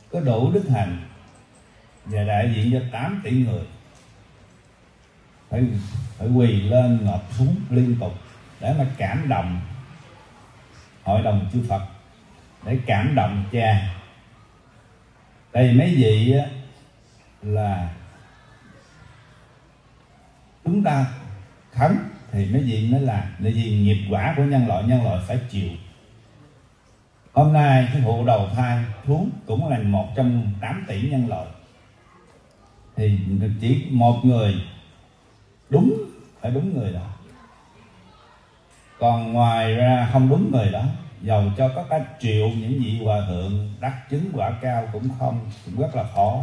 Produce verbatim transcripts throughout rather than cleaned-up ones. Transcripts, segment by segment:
có đủ đức hạnh và đại diện cho tám tỷ người phải phải quỳ lên ngọc xuống liên tục để mà cảm động hội đồng chư Phật, để cảm động cha. Tại vì mấy vị á, là chúng ta khấn thì mấy vị mới làm, tại vì nghiệp quả của nhân loại nhân loại phải chịu. Hôm nay cái vụ đầu thai xuống cũng là một trong tám tỷ nhân loại, thì chỉ một người đúng phải đúng người đó, còn ngoài ra không đúng người đó, dầu cho có cả triệu những vị hòa thượng đắc chứng quả cao cũng không, cũng rất là khó.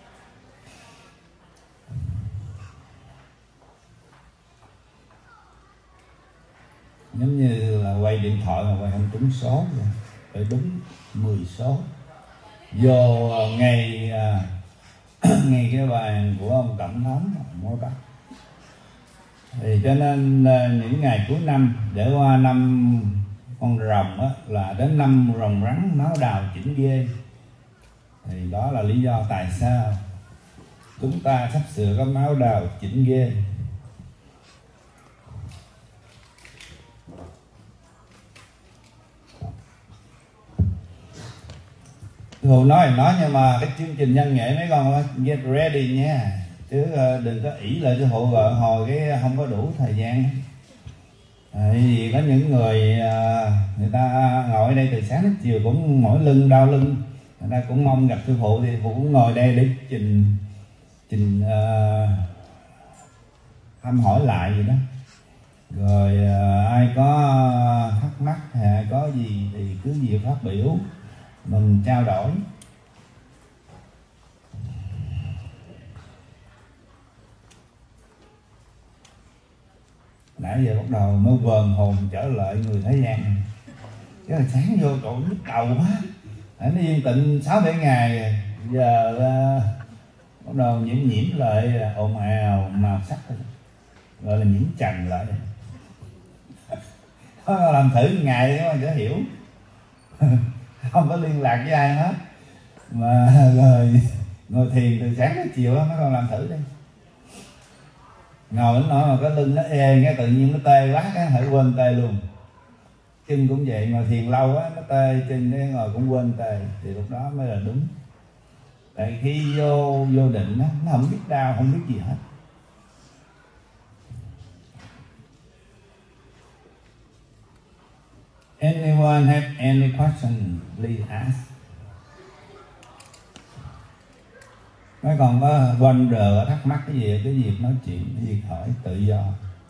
Giống như là quay điện thoại mà quay không trúng số vậy, phải đúng mười số. Vô ngay ngay cái bàn của ông tổng thống mua đất. Thì cho nên những ngày cuối năm để qua năm con rồng á, là đến năm rồng rắn máu đào chỉnh ghê. Thì đó là lý do tại sao chúng ta sắp sửa có máu đào chỉnh ghê. Thù nói thì nói, nhưng mà cái chương trình văn nghệ mấy con get ready nha, chứ đừng có ỷ lại cái hộ gọi hồi cái không có đủ thời gian. À, vì có những người người ta ngồi đây từ sáng đến chiều cũng mỏi lưng đau lưng, người ta cũng mong gặp sư phụ, thì phụ cũng ngồi đây để trình trình uh, thăm hỏi lại vậy đó. Rồi uh, ai có thắc mắc hay ai có gì thì cứ việc phát biểu, mình trao đổi. Nãy giờ bắt đầu mới vờn hồn trở lại người thế gian, cái là sáng vô cậu nhức đầu quá, nó yên tĩnh sáu bảy ngày, giờ uh, bắt đầu nhiễm nhiễm lại ồn ào màu sắc, gọi là nhiễm trần lại. Làm thử một ngày để mà sẽ hiểu. Không có liên lạc với ai hết, mà rồi ngồi thiền từ sáng đến chiều đó, mấy con làm thử đi. Ngồi đến nỗi mà cái lưng nó ê, cái tự nhiên nó tê quá, cái hãy quên tê luôn. Chân cũng vậy, mà thiền lâu á nó tê chân, cái ngồi cũng quên tê, thì lúc đó mới là đúng. Tại khi vô vô định á, nó không biết đau, không biết gì hết. Anyone have any question, please ask. Mấy còn có wonder, thắc mắc cái gì, cái gì nói chuyện, cái gì hỏi tự do.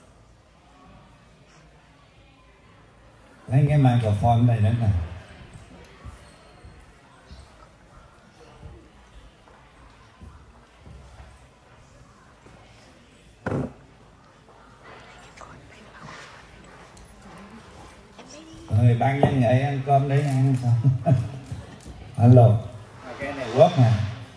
Lấy cái microphone đây nữa nè. Rồi ban văn nghệ ăn cơm để ăn xong. Alo, cái này quất nè.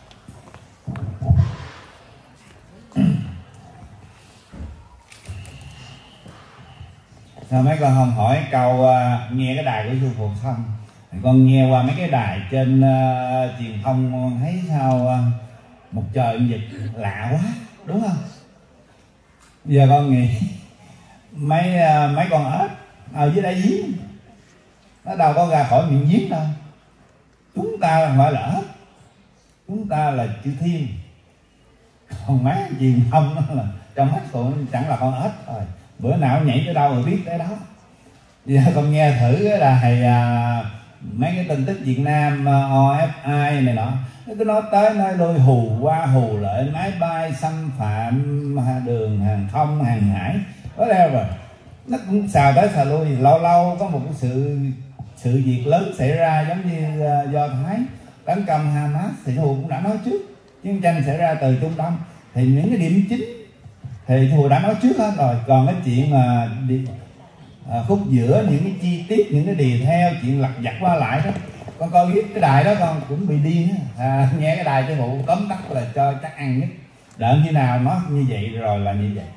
Sao mấy con không hỏi câu uh, nghe cái đài của sư phụ xong, con nghe qua mấy cái đài trên uh, truyền thông thấy sao uh, một trời dịch lạ quá, đúng không? Giờ con nghĩ mấy uh, mấy con ếch ở dưới đáy giếng nó đâu có ra khỏi miệng giếng đâu. Chúng ta không phải là ếch, chúng ta là chư thiên. Còn mấy truyền thông nó là trong mắt cũng chẳng là con ếch thôi, bữa nào nhảy tới đâu rồi biết tới đó. Giờ con nghe thử cái đài à, mấy cái tin tức Việt Nam o ép i này nọ, nó cứ nói tới nói lui, hù qua hù lại, máy bay xâm phạm đường hàng không hàng hải, có đeo rồi nó cũng xào tới xào lui. Lâu lâu có một cái sự sự việc lớn xảy ra, giống như uh, Do Thái tấn công Hamas, thì Thù cũng đã nói trước chiến tranh xảy ra từ Trung Đông, thì những cái điểm chính thì Thù đã nói trước hết rồi. Còn cái chuyện mà đi, à, khúc giữa những cái chi tiết, những cái đì theo, chuyện lặt vặt qua lại đó, con coi biết cái đài đó con cũng bị điên à, nghe cái đài cho Thù tóm tắt là cho chắc ăn nhất, đợi khi nào nó như vậy rồi là như vậy.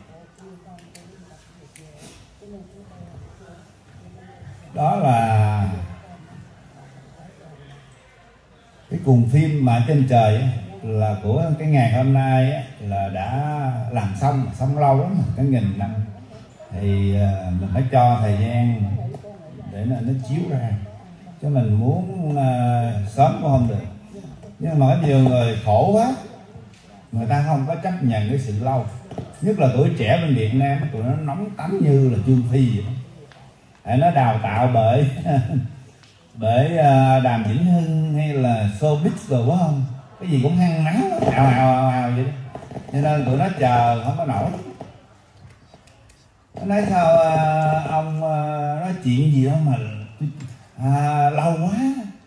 Đó là cái cuồng phim mà trên trời á, là của cái ngày hôm nay á, là đã làm xong xong lâu lắm, cả nghìn năm, thì uh, mình phải cho thời gian để nó, nó chiếu ra, chứ mình muốn uh, sớm cũng không được. Nhưng mà có nhiều người khổ quá, người ta không có chấp nhận cái sự lâu, nhất là tuổi trẻ bên Việt Nam, tụi nó nóng tánh như là Trương Phi vậy đó. Tại nó đào tạo bởi bởi uh, Đàm Vĩnh Hưng hay là showbiz rồi quá không, cái gì cũng hăng nắng ào ào ào ào vậy đó, cho nên tụi nó chờ không có nổi. Nó nói sao uh, ông uh, nói chuyện gì đó mà à, lâu quá.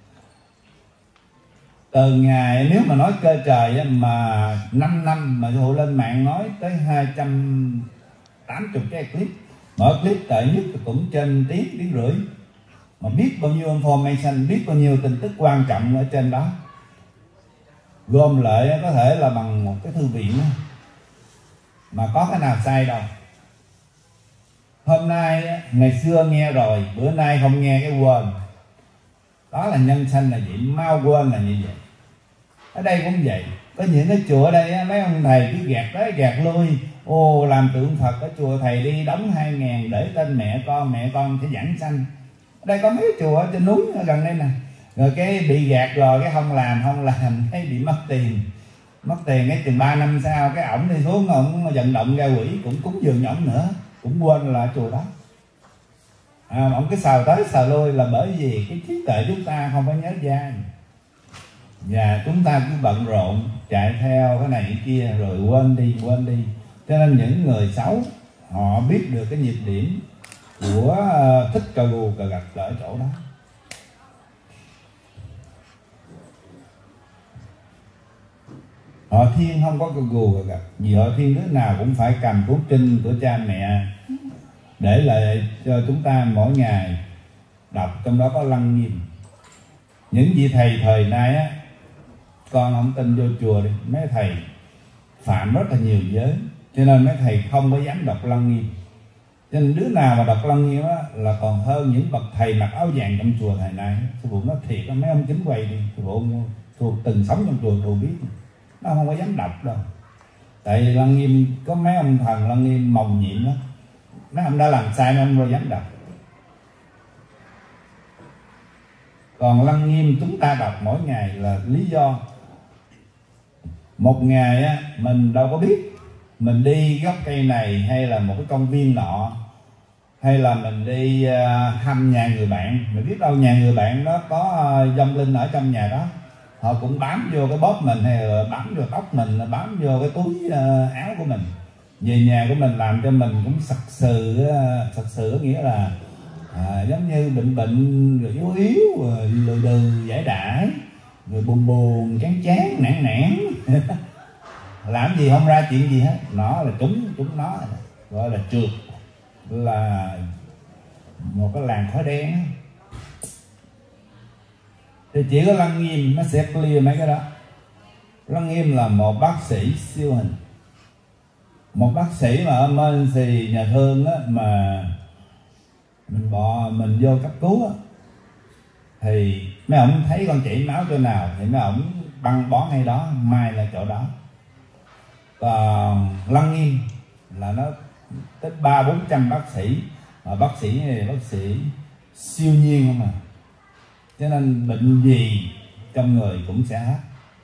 Từ ngày nếu mà nói cơ trời mà năm năm mà hộ lên mạng nói tới hai trăm tám mươi cái clip, mỗi clip tệ nhất cũng trên tiếng tiếng rưỡi, mà biết bao nhiêu information, biết bao nhiêu tin tức quan trọng ở trên đó, gom lại có thể là bằng một cái thư viện, mà có cái nào sai đâu. Hôm nay ngày xưa nghe rồi, bữa nay không nghe cái quên. Đó là nhân sanh là vậy, mau quên là như vậy. Ở đây cũng vậy, có những cái chùa ở đây mấy ông thầy cứ gạt tới gạt lui, ô làm tượng Phật ở chùa thầy đi đóng hai ngàn để tên mẹ con, mẹ con sẽ giảng sanh. Ở đây có mấy chùa ở trên núi ở gần đây nè, rồi cái bị gạt rồi cái không làm không làm cái bị mất tiền, mất tiền cái chừng ba năm sau cái ổng đi xuống ổng vận động ra quỷ cũng cúng dường ổng nữa, cũng quên là chùa đó. À, ổng cứ sờ tới sờ lui là bởi vì cái trí tuệ chúng ta không có nhớ dai, và chúng ta cứ bận rộn chạy theo cái này cái kia rồi quên đi quên đi. Cho nên những người xấu họ biết được cái nhịp điểm của Thích Ca Gu Cà Gật ở chỗ đó. Họ Thiên không có Cà Gu Cà Gật, vì Họ Thiên đứa nào cũng phải cầm cuốn kinh của cha mẹ để lại cho chúng ta mỗi ngày đọc, trong đó có Lăng Nghiêm. Những vị thầy thời nay á, con không tin vô chùa đi, mấy thầy phạm rất là nhiều giới, cho nên mấy thầy không có dám đọc Lăng Nghiêm. Cho nên đứa nào mà đọc Lăng Nghiêm á là còn hơn những bậc thầy mặc áo vàng trong chùa thời nay. Sư phụ nói thiệt, mấy ông kính quay đi, sư phụ thuộc từng sống trong chùa thuộc biết, nó không có dám đọc đâu. Tại vì Lăng Nghiêm có mấy ông thần Lăng Nghiêm mầu nhiệm đó, mấy ông đã làm sai mấy ông đâu dám đọc. Còn Lăng Nghiêm chúng ta đọc mỗi ngày là lý do một ngày á, mình đâu có biết mình đi gốc cây này hay là một cái công viên nọ, hay là mình đi uh, thăm nhà người bạn, mình biết đâu nhà người bạn đó có uh, vong linh ở trong nhà đó, họ cũng bám vô cái bóp mình hay là bám vô tóc mình, bám vô cái túi uh, áo của mình, về nhà của mình làm cho mình cũng sặc sừ. Uh, sặc sừ có nghĩa là à, giống như bệnh bệnh rồi yếu yếu rồi lừ đừ giải đãi rồi buồn buồn chán chán nản nản làm gì không ra chuyện gì hết, nó là chúng chúng nó gọi là trượt, là một cái làn khói đen. Thì chỉ có Lăng Nghiêm nó sẽ clear mấy cái đó. Lăng Nghiêm là một bác sĩ siêu hình, một bác sĩ mà ở bên thì nhà thương á, mà mình bỏ mình vô cấp cứu á, thì mấy ổng thấy con chảy máu chỗ nào thì mấy ổng băng bó ngay đó, mai là chỗ đó. Còn Lăng Nghiêm là nó tới ba bốn trăm bác sĩ, mà bác sĩ này bác sĩ siêu nhiên không à, cho nên bệnh gì trong người cũng sẽ hết.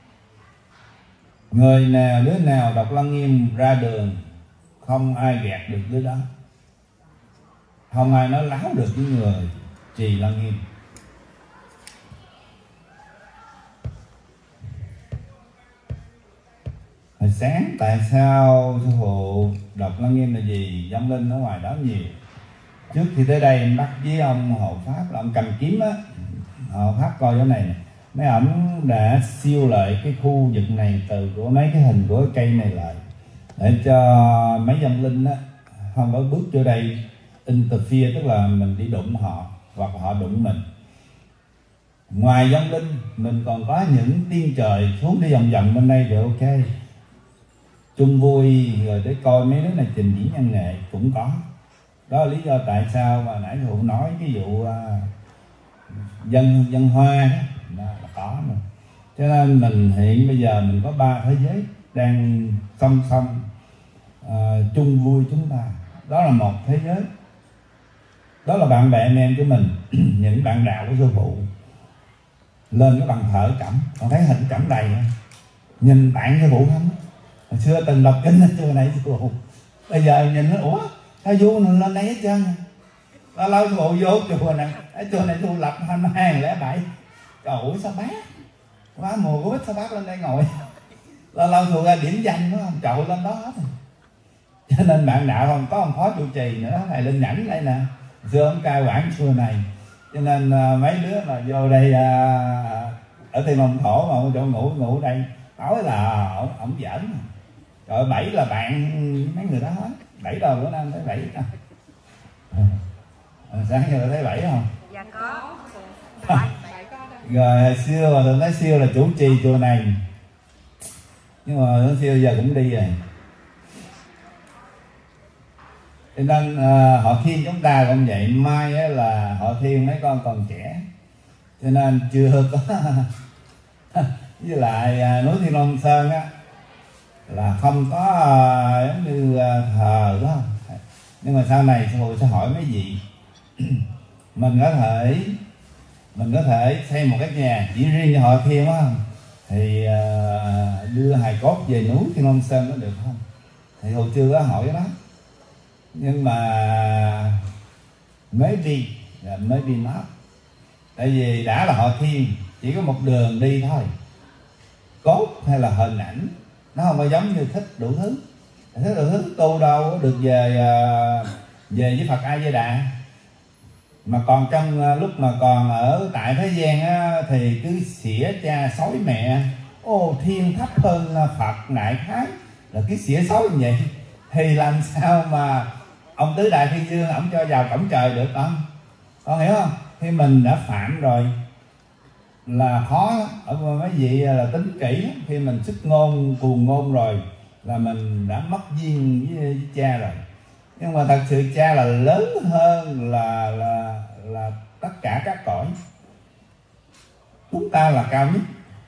Người nào đứa nào đọc Lăng Nghiêm ra đường không ai gạt được đứa đó, không ai nói láo được với người trì Lăng Nghiêm. Hồi sáng tại sao sư phụ đọc Lăng Nghiêm là gì? Vong linh ở ngoài đó nhiều. Trước khi tới đây em bắt với ông hộ pháp là ông cầm kiếm á, hộ pháp coi chỗ này, mấy ổng đã siêu lại cái khu vực này từ của mấy cái hình của cái cây này lại, để cho mấy vong linh á không có bước vô đây interfere, tức là mình đi đụng họ hoặc họ đụng mình. Ngoài vong linh mình còn có những tiên trời xuống đi vòng vòng bên đây rồi ok, chung vui rồi để coi mấy đứa này trình diễn văn nghệ cũng có. Đó là lý do tại sao mà nãy Hữu nói cái vụ uh, dân dân hoa đó, đó là có mà. Cho nên mình hiện bây giờ mình có ba thế giới đang song song uh, chung vui chúng ta. Đó là một thế giới, đó là bạn bè anh em của mình, những bạn đạo của sư phụ. Lên cái bàn thờ Cẩm, còn thấy hình Cẩm đầy không? Nhìn bạn sư phụ không? Hồi xưa từng đọc kinh ở chùa này sư phụ, bây giờ nhìn nó ủa sao vô lên đây hết trơn. Lâu lâu sư phụ vô chùa này, ở chùa này tu lập năm hai nghìn lẻ bảy. Trời ơi sao bác quá mùa Covid sao bác lên đây ngồi. Lâu lâu chùa ra điểm danh đó không, trậu lên đó hết. Cho nên bạn đạo không có ông phó trụ trì nữa, thầy Linh Nhẫn đây nè, xưa ông cai quản chùa này. Cho nên uh, mấy đứa mà vô đây uh, ở Thiên Long Thổ mà chỗ ngủ ngủ đây tối là ổng ổng giỡn. Rồi bảy là bạn mấy người đó hết. Bảy rồi bữa nay thấy bảy à, sáng giờ thấy bảy không? Dạ có. Rồi hồi xưa mà tôi nói siêu là chủ trì chùa này, nhưng mà nó siêu giờ cũng đi rồi. Cho nên uh, họ Thiên chúng ta cũng vậy. Mai á, là họ Thiên mấy con còn trẻ, cho nên chưa có với lại uh, núi Thiên Long Sơn á là không có uh, giống như uh, thờ đó. Nhưng mà sau này sư phụ sẽ hỏi mấy vị mình có thể mình có thể xây một cái nhà chỉ riêng cho họ Thiên á, thì uh, đưa hài cốt về núi Thiên Long Sơn có được không? Thì hồi chưa có hỏi cái đó, nhưng mà maybe maybe not. Tại vì đã là họ Thiên, chỉ có một đường đi thôi, cốt hay là hình ảnh nó không có giống như thích đủ thứ. Thích đủ thứ tu đâu có được về về với Phật A Di Đà. Mà còn trong lúc mà còn ở tại thế gian á, thì cứ xỉa cha xối mẹ, ô Thiên thấp hơn Phật đại khái, là cứ xỉa xối như vậy thì làm sao mà ông Tứ Đại Thiên Dương ổng cho vào cổng trời được không? Con hiểu không? Khi mình đã phạm rồi là khó. Ở mấy vị là tính kỹ, khi mình xuất ngôn cuồng ngôn rồi là mình đã mất duyên với, với cha rồi. Nhưng mà thật sự cha là lớn hơn là là là tất cả các cõi. Chúng ta là cao nhất,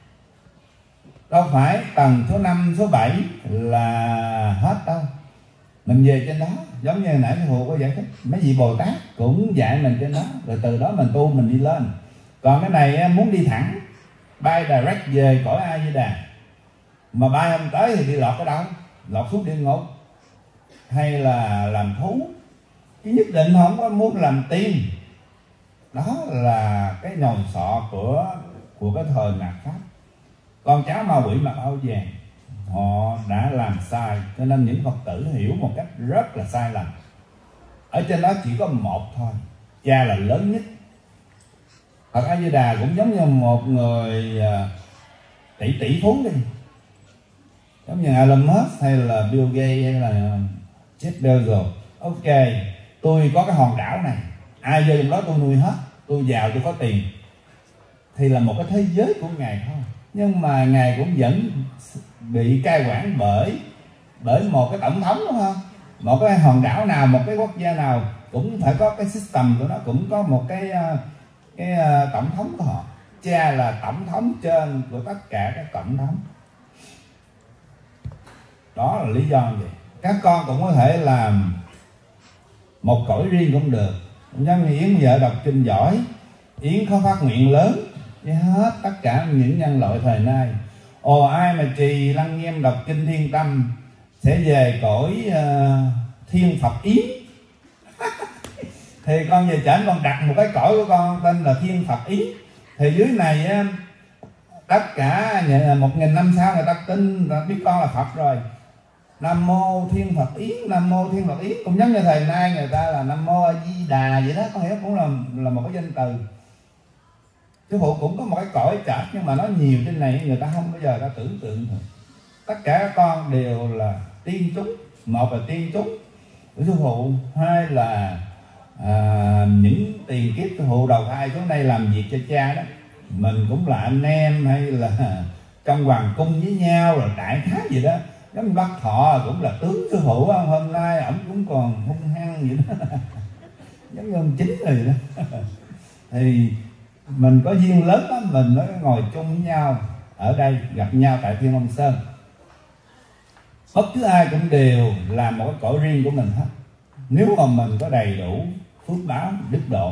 đâu phải tầng số năm, số bảy là hết đâu. Mình về trên đó, giống như nãy thầy Hồ có giải thích, mấy vị Bồ Tát cũng dạy mình trên đó, rồi từ đó mình tu mình đi lên. Còn cái này muốn đi thẳng, bay direct về cõi A Di Đà, mà bay không tới thì đi lọt ở đâu? Lọt xuống địa ngục hay là làm thú, chứ nhất định không có muốn làm tiên. Đó là cái nhồi sọ của của cái thời mạt Pháp. Con cháu ma quỷ mặc áo vàng họ đã làm sai, cho nên những Phật tử hiểu một cách rất là sai lầm. Ở trên đó chỉ có một thôi, cha là lớn nhất. Phật A Di Đà cũng giống như một người tỷ tỷ phú đi, giống như Elon Musk hay là Bill Gates hay là Jeff Bezos. Ok, tôi có cái hòn đảo này, ai vô trong đó tôi nuôi hết, tôi giàu tôi có tiền, thì là một cái thế giới của ngài thôi. Nhưng mà ngài cũng vẫn bị cai quản bởi bởi một cái tổng thống, đúng không? Một cái hòn đảo nào, một cái quốc gia nào cũng phải có cái system của nó, cũng có một cái cái tổng thống của họ. Cha là tổng thống trên của tất cả các tổng thống. Đó là lý do vậy. Các con cũng có thể làm một cõi riêng cũng được. Giống như Yến vợ đọc kinh giỏi, Yến có phát nguyện lớn với hết tất cả những nhân loại thời nay. Ồ, ai mà trì lăng nghiêm đọc kinh Thiên Tâm sẽ về cõi uh, Thiên Phật Yến. Thì con về trển con đặt một cái cõi của con tên là Thiên Phật Yến. Thì dưới này uh, tất cả một nghìn năm sau người ta tin, người ta biết con là Phật rồi. Nam mô Thiên Phật Yến, Nam mô Thiên Phật Yến. Cũng giống như thời nay người ta là Nam mô A Di Đà vậy đó, có hiểu, cũng là là một cái danh từ. Sư phụ cũng có một cái cõi chart, nhưng mà nó nhiều trên này người ta không bao giờ ta tưởng tượng được. Tất cả các con đều là tiên chúng. Một là tiên chúng của sư phụ, hai là à, những tiền kiếp sư phụ đầu thai xuống đây làm việc cho cha đó. Mình cũng là anh em hay là trong hoàng cung với nhau, là đại khái gì đó. Giống như bác Thọ cũng là tướng sư phụ, hôm nay ổng cũng còn hung hăng vậy đó. Giống như ông Chính rồi đó. Thì mình có duyên lớn lắm, mình mới ngồi chung với nhau. ở đây gặp nhau tại Thiên Long Sơn. Bất cứ ai cũng đều làm một cái cõi riêng của mình hết. Nếu mà mình có đầy đủ phước báo đức độ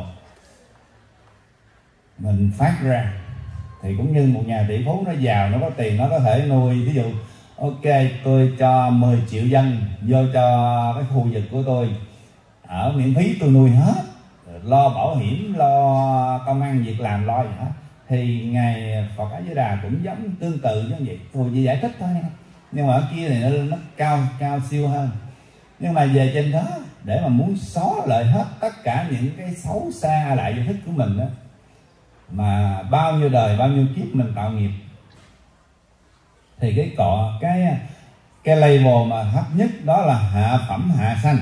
mình phát ra thì cũng như một nhà tỷ phú nó giàu, nó có tiền, nó có thể nuôi, ví dụ ok tôi cho mười triệu dân vô cho cái khu vực của tôi ở miễn phí, tôi nuôi hết, lo bảo hiểm, lo công ăn việc làm, lo gì hết, thì ngài Phật A Di Đà cũng giống tương tự như vậy. Tôi chỉ giải thích thôi nha, nhưng mà ở kia thì nó, nó cao cao siêu hơn. Nhưng mà về trên đó để mà muốn xóa lại hết tất cả những cái xấu xa lại vô thức của mình đó, mà bao nhiêu đời bao nhiêu kiếp mình tạo nghiệp, thì cái cọ cái cái level mà thấp nhất đó là hạ phẩm hạ sanh.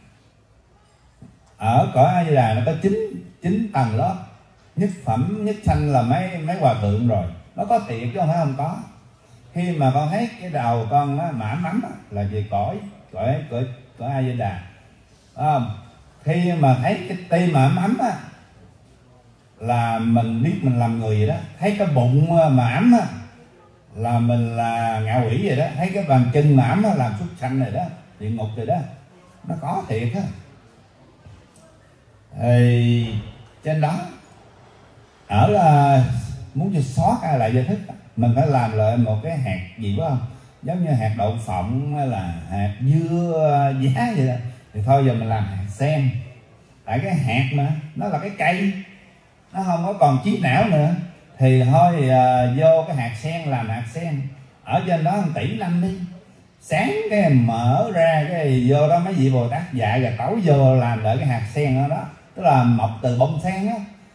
Ở cõi A Di Đà nó có chín chín tầng lớp. Nhất phẩm nhất sanh là mấy mấy hòa thượng rồi, nó có thiệt chứ không phải không có. Khi mà con thấy cái đầu con á, mà ấm ấm á, là về cõi cõi cõi cõi A Di Đà. À, khi mà thấy cái tim mà ấm ấm á là mình biết mình làm người vậy đó. Thấy cái bụng mà ấm á là mình là ngạ quỷ vậy đó. Thấy cái bàn chân mà ấm á làm súc sanh rồi đó, địa ngục rồi đó, nó có thiệt á. Thì trên đó ở là muốn cho xóa cái lại giải thích, mình phải làm lại một cái hạt gì phải không, giống như hạt đậu phộng hay là hạt dưa giá vậy đó, thì thôi giờ mình làm hạt sen. Tại cái hạt mà nó là cái cây, nó không có còn trí não nữa, thì thôi uh, vô cái hạt sen làm hạt sen. Ở trên đó một tỷ năm đi, sáng cái mở ra cái vô đó mấy vị Bồ Tát dạy rồi tấu vô làm lại cái hạt sen đó đó, tức là mọc từ bông sen á.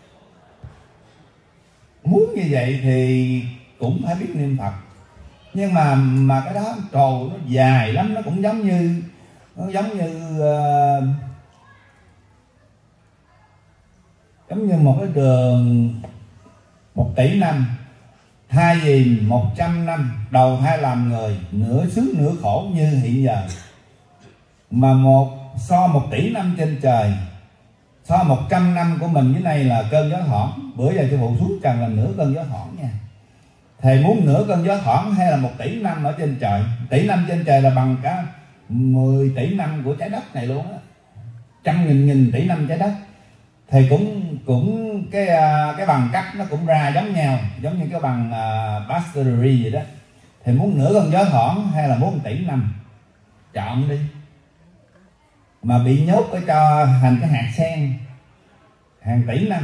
Muốn như vậy thì cũng phải biết niệm Phật, nhưng mà mà cái đó trồ nó dài lắm, nó cũng giống như nó giống như uh, giống như một cái đường một tỷ năm, thay vì một trăm năm đầu thai làm người, nửa sướng nửa khổ như hiện giờ, mà một so một tỷ năm trên trời, so một trăm năm của mình dưới này là cơn gió thoảng. Bữa giờ sư phụ xuống trần là nửa cơn gió thoảng nha. Thầy muốn nửa cơn gió thoảng hay là một tỷ năm ở trên trời? Tỷ năm trên trời là bằng cả mười tỷ năm của trái đất này luôn á, trăm nghìn nghìn tỷ năm trái đất. Thì cũng cũng cái cái bằng cấp nó cũng ra giống nhau, giống như cái bằng uh, bachelor degree vậy đó. Thì muốn nửa cơn gió thoảng hay là muốn một tỷ năm, chọn đi. Mà bị nhốt ở cho thành cái hạt sen hàng tỷ năm,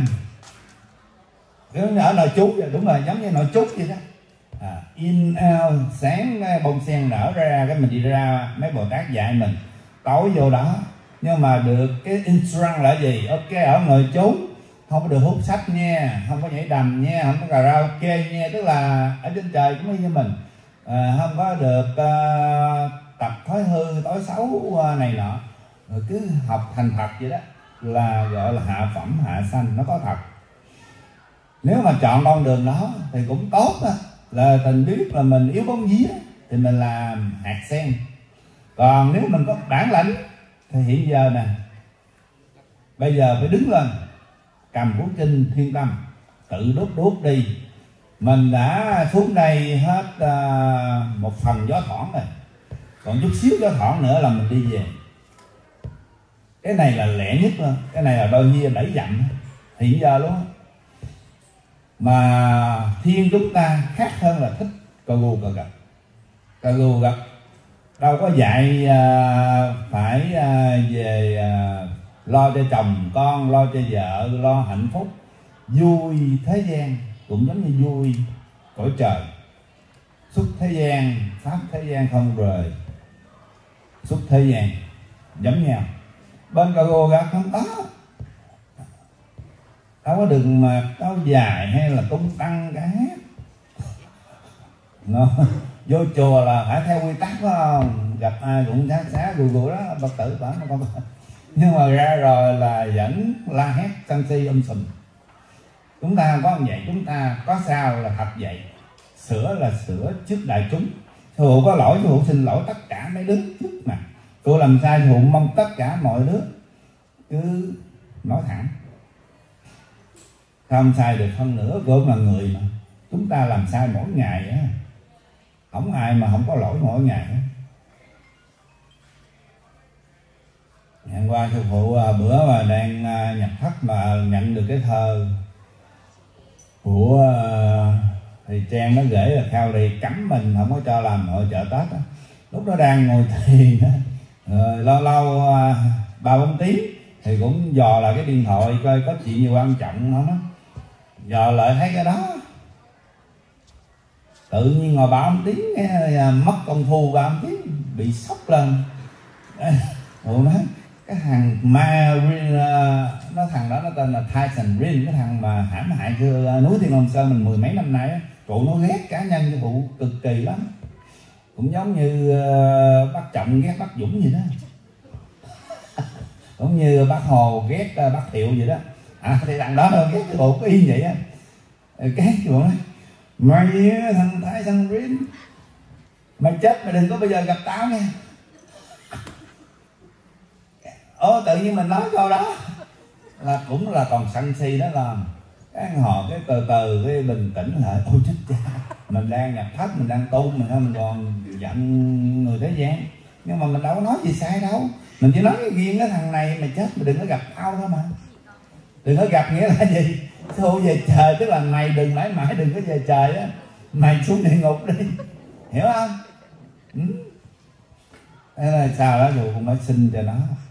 ở nội chú vậy, đúng rồi, giống như nội chú vậy đó. À, in out, sáng bông sen nở ra cái mình đi ra, mấy Bồ Tát dạy mình tối vô đó. Nhưng mà được cái instruction là gì? Ok, ở nội chú không có được hút sách nha, không có nhảy đầm nha, không có karaoke nha, tức là ở trên trời cũng như mình, à, không có được uh, tập thói hư tối xấu này nọ, rồi cứ học thành thật vậy đó, là gọi là hạ phẩm hạ sanh, nó có thật. Nếu mà chọn con đường đó thì cũng tốt đó, là tình biết là mình yếu bóng vía thì mình làm hạt sen. Còn nếu mình có bản lãnh thì hiện giờ nè, bây giờ phải đứng lên cầm cuốn kinh Thiên Tâm tự đốt đốt đi. Mình đã xuống đây hết uh, một phần gió thoảng rồi, còn chút xíu gió thoảng nữa là mình đi về. Cái này là lẻ nhất luôn, cái này là đôi nhiên đẩy dặm hiện giờ luôn. Mà thiên chúng ta khác hơn là thích cà gù cà gật. Cà gù gật đâu có dạy uh, phải uh, về uh, lo cho chồng con, lo cho vợ, lo hạnh phúc, vui thế gian cũng giống như vui cõi trời. Xuất thế gian, pháp thế gian không rời, xuất thế gian giống nhau. Bên cà gù gật không có, đâu có đường mà áo dài hay là tung tăng cả hết. No. Vô chùa là phải theo quy tắc phải không? Gặp ai cũng xá xá gù gù đó, Phật tử bản con. Nhưng mà ra rồi là vẫn la hét sân si um sùm. Chúng ta có vậy, chúng ta có sao là thật vậy. Sửa là sửa trước đại chúng. Sư phụ có lỗi, sư phụ xin lỗi tất cả mấy đứa trước mặt. Cô làm sai, sư phụ mong tất cả mọi đứa cứ nói thẳng. Không sai được phân nửa, cô cũng là người mà. Chúng ta làm sai mỗi ngày á, không ai mà không có lỗi mỗi ngày á. Hôm qua sư phụ bữa mà đang nhập thất mà nhận được cái thơ của thầy Trang, nó gửi là khao lì cấm mình không có cho làm hội chợ Tết đó. Lúc đó đang ngồi thiền đó, rồi lâu lâu ba bốn tiếng thì cũng dò lại cái điện thoại coi có chuyện gì quan trọng không á, dò lại thấy cái đó tự nhiên ngồi ba bốn tiếng mất công phu, ba bốn tiếng bị sốc lên. Ủa nói cái thằng ma nó thằng đó nó tên là Tyson Rin, cái thằng mà hãm hại chưa núi Thiên Long Sơn mình mười mấy năm nay á, tụi nó ghét cá nhân cho vụ cực kỳ lắm, cũng giống như uh, bác Trọng ghét bác Dũng vậy đó, cũng như bác Hồ ghét uh, bác Thiệu vậy đó. À thì thằng đó ghét cái bộ cái y vậy á, ghét cái bộ đó mày thằng Tyson Rin, mày chết mày đừng có bây giờ gặp tao nha. Ồ tự nhiên mình nói câu đó là cũng là còn sân si đó, làm cái họ cái từ từ cái bình tĩnh lại. Ôi chết cha, mình đang nhập thất, mình đang tu, mình không mình còn giận người thế gian, nhưng mà mình đâu có nói gì sai đâu, mình chỉ nói riêng cái thằng này mày chết mày đừng có gặp tao thôi mà. Đừng có gặp nghĩa là gì? Thôi về trời, tức là mày đừng mãi mãi đừng có về trời á, mày xuống địa ngục đi, hiểu không? Ừ. Thế là sao đó rồi cũng nói xin cho nó.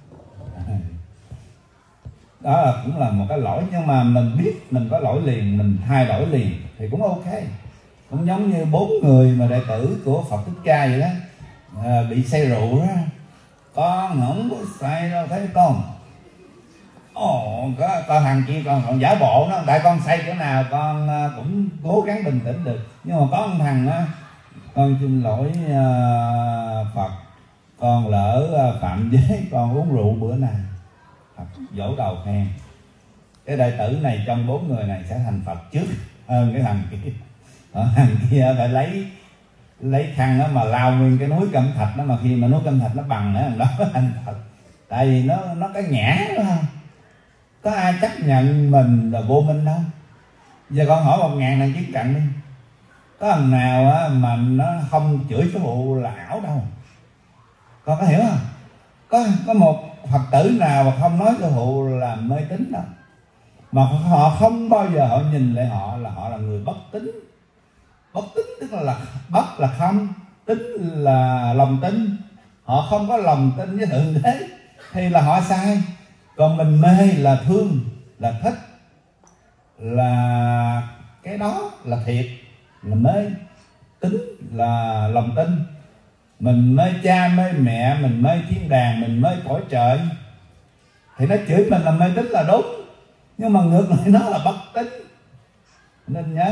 Đó là cũng là một cái lỗi, nhưng mà mình biết mình có lỗi liền, mình thay đổi liền thì cũng ok. Cũng giống như bốn người mà đệ tử của Phật Thích Ca vậy đó, à, bị say rượu đó, con không có say đâu thấy con. Ồ, có, con thằng kia con còn giả bộ nó, tại con say chỗ nào con cũng cố gắng bình tĩnh được, nhưng mà có một thằng á, con xin lỗi uh, Phật, con lỡ uh, phạm giới, con uống rượu bữa nào. Phật vỗ đầu khen. Cái đệ tử này trong bốn người này sẽ thành Phật trước hơn cái thằng kia. Còn thằng kia phải lấy lấy khăn đó mà lao nguyên cái núi Cẩm Thạch đó, mà khi mà núi Cẩm Thạch nó bằng nữa thằng đó thành Phật. Tại vì nó nó cái nhã đó không? Có ai chấp nhận mình là vô minh đâu. Giờ con hỏi một ngàn thằng chiến trận đi, có thằng nào á mà nó không chửi cái vụ là ảo đâu. Con có hiểu không? Có có một Phật tử nào mà không nói cái vụ là mê tín đâu, mà họ không bao giờ họ nhìn lại họ là họ là người bất tín. Bất tín tức là, là bất là không, tín là lòng tin. Họ không có lòng tin với Thượng Đế thì là họ sai. Còn mình mê là thương, là thích, là cái đó là thiệt, là mê. Tín là lòng tin. Mình mê cha, mê mẹ, mình mê thiên đàng, mình mê cõi trời thì nó chửi mình là mê tín là đúng, nhưng mà ngược lại nó là bất tín. Nên nhớ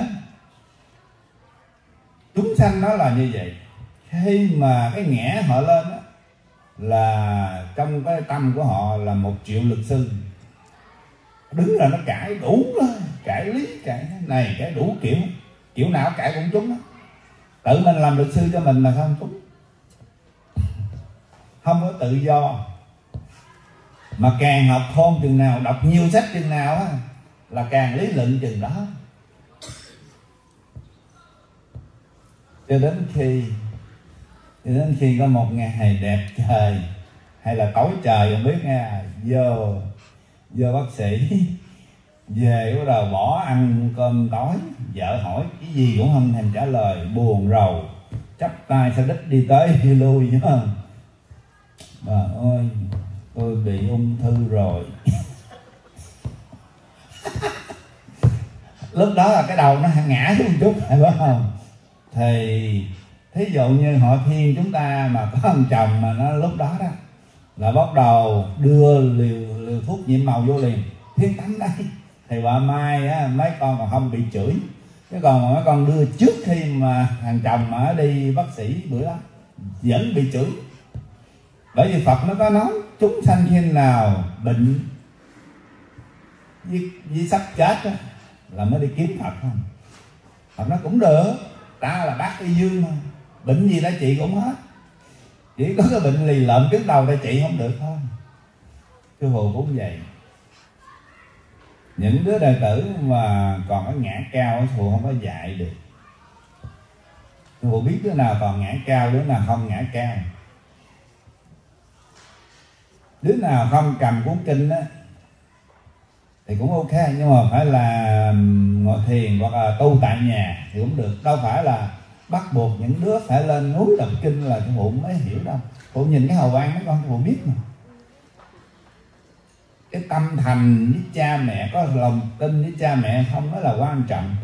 chúng sanh nó là như vậy. Khi mà cái ngã họ lên đó, là trong cái tâm của họ là một triệu luật sư, đứng là nó cãi đủ đó, cãi lý, cãi này, cãi đủ kiểu, kiểu nào cãi cũng trúng đó. Tự mình làm luật sư cho mình là không trúng, không có tự do. Mà càng học khôn chừng nào, đọc nhiều sách chừng nào á, là càng lý luận chừng đó. Cho đến khi cho đến khi có một ngày đẹp trời hay là tối trời không biết nha, vô vô bác sĩ về bắt đầu bỏ ăn cơm tối, vợ hỏi cái gì cũng không thèm trả lời, buồn rầu chắp tay sau đít đi tới đi lui chứ. Bà ơi, tôi bị ung thư rồi. Lúc đó là cái đầu nó ngã xuống một chút, phải không? Thì thí dụ như họ thiên chúng ta mà có ông chồng mà nó lúc đó đó là bắt đầu đưa liều, liều thuốc nhiễm màu vô liền, thiên tắm đây, thì bà mai á, mấy con còn không bị chửi. Chứ còn mà mấy con đưa trước khi mà thằng chồng mà đi bác sĩ bữa đó vẫn bị chửi. Bởi vì Phật nó có nói chúng sanh khi nào bệnh với, với sắp chết đó, là mới đi kiếm Phật không. Phật nó cũng được, ta là bác y dương mà, bệnh gì đã trị cũng hết, chỉ có cái bệnh lì lợm trước đầu ta trị không được thôi. Sư phụ cũng vậy. Những đứa đệ tử mà còn có ngã cao sư phụ không có dạy được. Sư phụ biết đứa nào còn ngã cao, đứa nào không ngã cao. Đứa nào không cầm cuốn kinh á thì cũng ok, nhưng mà phải là ngồi thiền hoặc là tu tại nhà thì cũng được. Đâu phải là bắt buộc những đứa phải lên núi đọc kinh là sư phụ mới hiểu đâu. Phụ nhìn cái hào quang mấy con sư phụ biết mà. Cái tâm thành với cha mẹ, có lòng tin với cha mẹ không đó là quan trọng.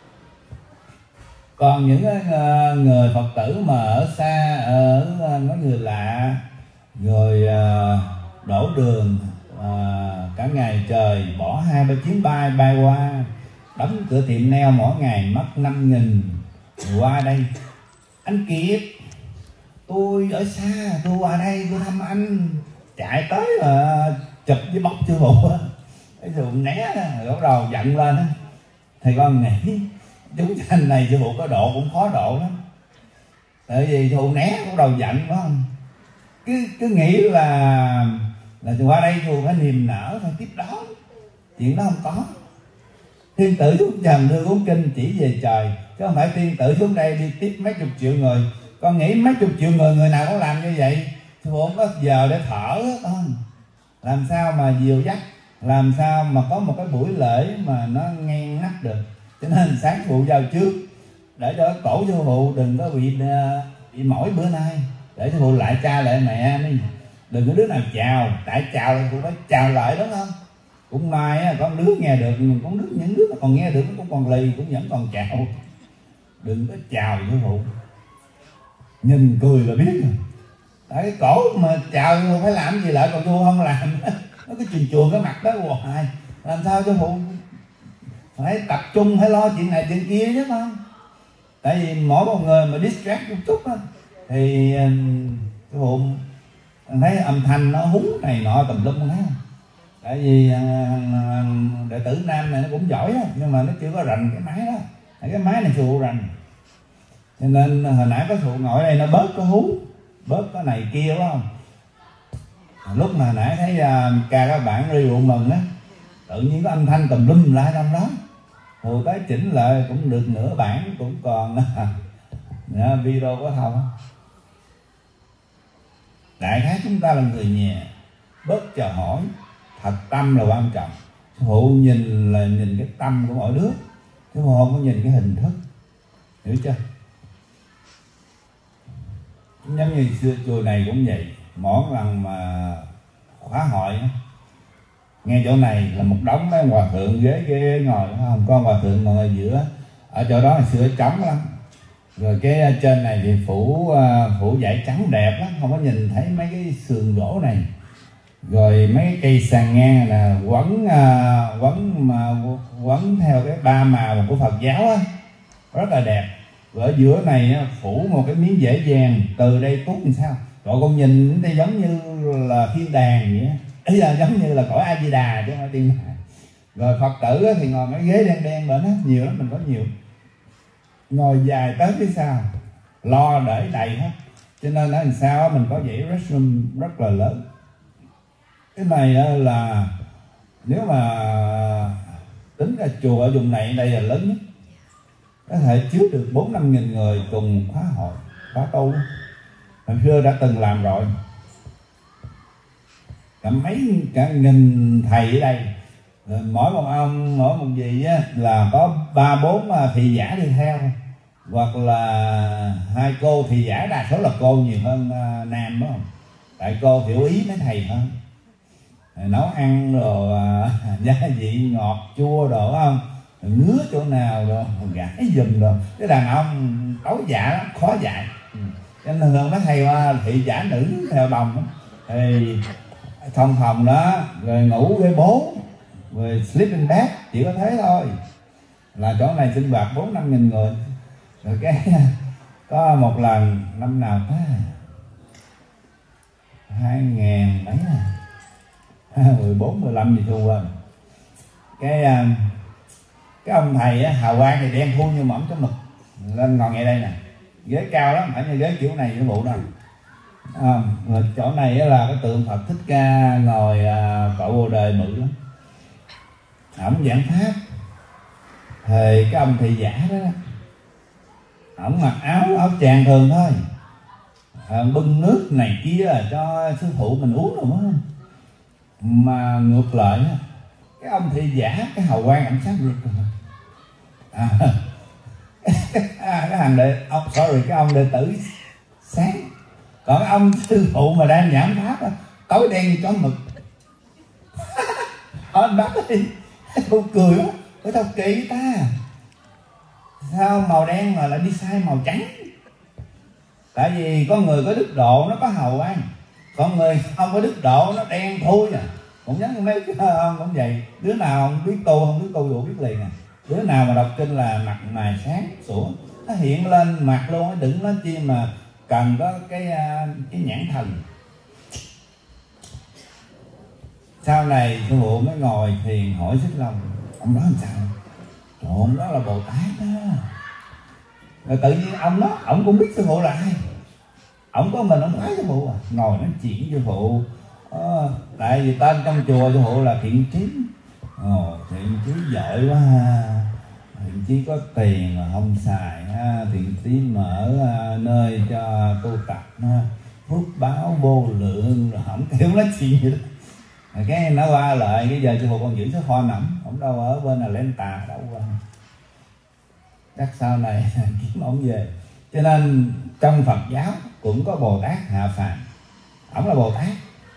Còn những người Phật tử mà ở xa, ở có người lạ, rồi đổ đường à, cả ngày trời, bỏ hai ba chuyến bay bay qua, đóng cửa tiệm nail mỗi ngày mất năm nghìn qua đây. Anh Kiệt, tôi ở xa, tôi qua đây tôi thăm anh, chạy tới là chụp với bóc sư phụ á, cái sư phụ né rồi bắt đầu giận lên á. Thì con nghĩ chúng sanh này sư phụ có độ cũng khó độ lắm, tại vì sư phụ né bắt đầu giận phải không? Cứ cứ nghĩ là là qua đây sư phụ phải niềm nở, phải tiếp đón, chuyện đó không có. Thiên tử xuống trần đưa cuốn kinh chỉ về trời, chứ không phải thiên tử xuống đây đi tiếp mấy chục triệu người. Con nghĩ mấy chục triệu người, người nào cũng làm như vậy, sư phụ không có giờ để thở con. Làm sao mà dìu dắt, làm sao mà có một cái buổi lễ mà nó ngang ngắt được. Cho nên sáng sư phụ vào trước, để cho cổ sư phụ đừng có bị bị mỏi bữa nay, để sư phụ lại cha lại mẹ đi. Đừng có đứa nào chào, tại chào là cũng phải chào lại, đúng không? Cũng may á, có đứa nghe được, nhưng có đứa, những đứa mà còn nghe được nó cũng còn lì, cũng vẫn còn chào. Đừng có chào sư phụ, nhìn cười là biết rồi. Tại cái cổ mà chào sư phụ phải làm gì lại, còn sư phụ không làm nó cứ chuồn chuồn cái mặt đó hoài. Làm sao sư phụ phải tập trung, phải lo chuyện này chuyện kia chứ không? Tại vì mỗi một người mà distract một chút á thì sư phụ thấy âm thanh nó hú này nọ tùm lum, thấy không? Tại vì đệ tử nam này nó cũng giỏi đó, nhưng mà nó chưa có rành cái máy đó. Cái máy này sư phụ rành, cho nên hồi nãy có sư phụ ngồi đây nó bớt có hú, bớt có này kia, phải không? Lúc mà hồi nãy thấy ca các bạn review mừng á, tự nhiên có âm thanh tùm lum lại trong đó. Hồi tới chỉnh lại cũng được nửa bản, cũng còn video có thông. Đại khái chúng ta là người nhà, bớt chờ hỏi, thật tâm là quan trọng. Sư phụ nhìn là nhìn cái tâm của mỗi đứa, chứ không có nhìn cái hình thức, hiểu chưa? Giống như xưa chùa này cũng vậy, mỗi lần mà khóa hội nghe chỗ này là một đống mấy hòa thượng ghế ghế ngồi, không có hòa thượng ngồi ở giữa. Ở chỗ đó hồi xưa trống lắm, rồi cái trên này thì phủ phủ vải trắng đẹp lắm, không có nhìn thấy mấy cái sườn gỗ này. Rồi mấy cây sàn ngang là quấn quấn mà quấn theo cái ba màu của Phật giáo á, rất là đẹp. Rồi ở giữa này phủ một cái miếng dễ vàng, từ đây tuốt làm sao? Rồi con nhìn đây giống như là thiên đàng vậy á, ý là giống như là cõi A Di Đà chứ không phải thiên đàng. Rồi Phật tử thì ngồi mấy ghế đen đen bên đó, nhiều lắm, mình có nhiều, ngồi dài tới phía sau, lo để đầy hết. Cho nên là làm sao mình có dãy restroom rất là lớn. Cái này là nếu mà tính ra chùa ở vùng này đây là lớn nhất, có thể chứa được bốn năm nghìn người cùng khóa hội, khóa tu. Hồi xưa đã từng làm rồi, cả mấy cả nghìn thầy ở đây, rồi mỗi một ông mỗi một gì á, là có ba bốn thị giả đi theo, hoặc là hai cô thị giả, đa số là cô nhiều hơn nam, đúng không? Tại cô hiểu ý mấy thầy hơn, nấu ăn rồi gia vị ngọt chua đồ, không ngứa chỗ nào rồi gãi giùm rồi. Cái đàn ông tối dạ lắm, khó dạy, cho nên thường mấy thầy thị giả nữ theo đồng thì thông phòng đó, rồi ngủ với bố, rồi sleeping bag, chỉ có thế thôi. Là chỗ này sinh hoạt bốn năm nghìn người. Rồi cái có một lần năm nào có hai ngàn mấy à, mười bốn mười lăm gì thua rồi. Cái cái ông thầy á, hào quang thì đen thui như mỏng chấm mực, lên ngồi ngay đây nè, ghế cao lắm, phải như ghế kiểu này cái bộ đâu. À, rồi chỗ này là cái tượng Phật Thích Ca ngồi à, cội bồ đề bự lắm. ổng giảng pháp thì cái ông thị giả đó, ổng mặc áo áo chàng thường thôi, à, bưng nước này kia cho sư phụ mình uống rồi phải không? Mà ngược lại cái ông thị giả cái hào quang ổng sáng rực rồi. À, cái thằng đệ ông sorry cái ông đệ tử sáng, còn cái ông sư phụ mà đang giảng pháp đó, tối đen như chó mực. Anh bác đi, tôi cười quá, tôi tao kỳ ta, sao màu đen mà lại đi sai màu trắng? Tại vì con người có đức độ nó có hào quang, con người không có đức độ nó đen thui à. Cũng giống như mấy ông cũng vậy, đứa nào không biết tu không biết tu đủ biết liền à. Đứa nào mà đọc kinh là mặt mày sáng sủa, nó hiện lên mặt luôn, nó đừng nói chi mà cần có cái cái nhãn thần. Sau này sư phụ mới ngồi thiền hỏi Xích Long, ông nói làm sao? Trộn đó là Bồ Tát đó. Rồi tự nhiên ông đó, ông cũng biết sư phụ là ai. Ông có mình ông thấy sư phụ à, ngồi nói chuyện với sư phụ. Ờ, tại vì tên trong chùa sư phụ là Thiện Trí. Ồ, Thiện Trí giỏi quá ha. Thiện Trí có tiền mà không xài ha. Thiện Trí mở nơi cho tu tập ha. Phước báo vô lượng, rồi không kêu nói chuyện gì đó. Rồi cái nó qua lại, cái giờ sư phụ còn giữ số kho nằm, không đâu ở bên là lên tà đâu qua. Chắc sau này kiếm ông về. Cho nên trong Phật giáo cũng có Bồ Tát hạ phàm, ổng là Bồ Tát.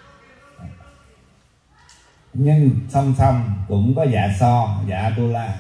Nhưng song song cũng có Dạ So, Dạ Atula.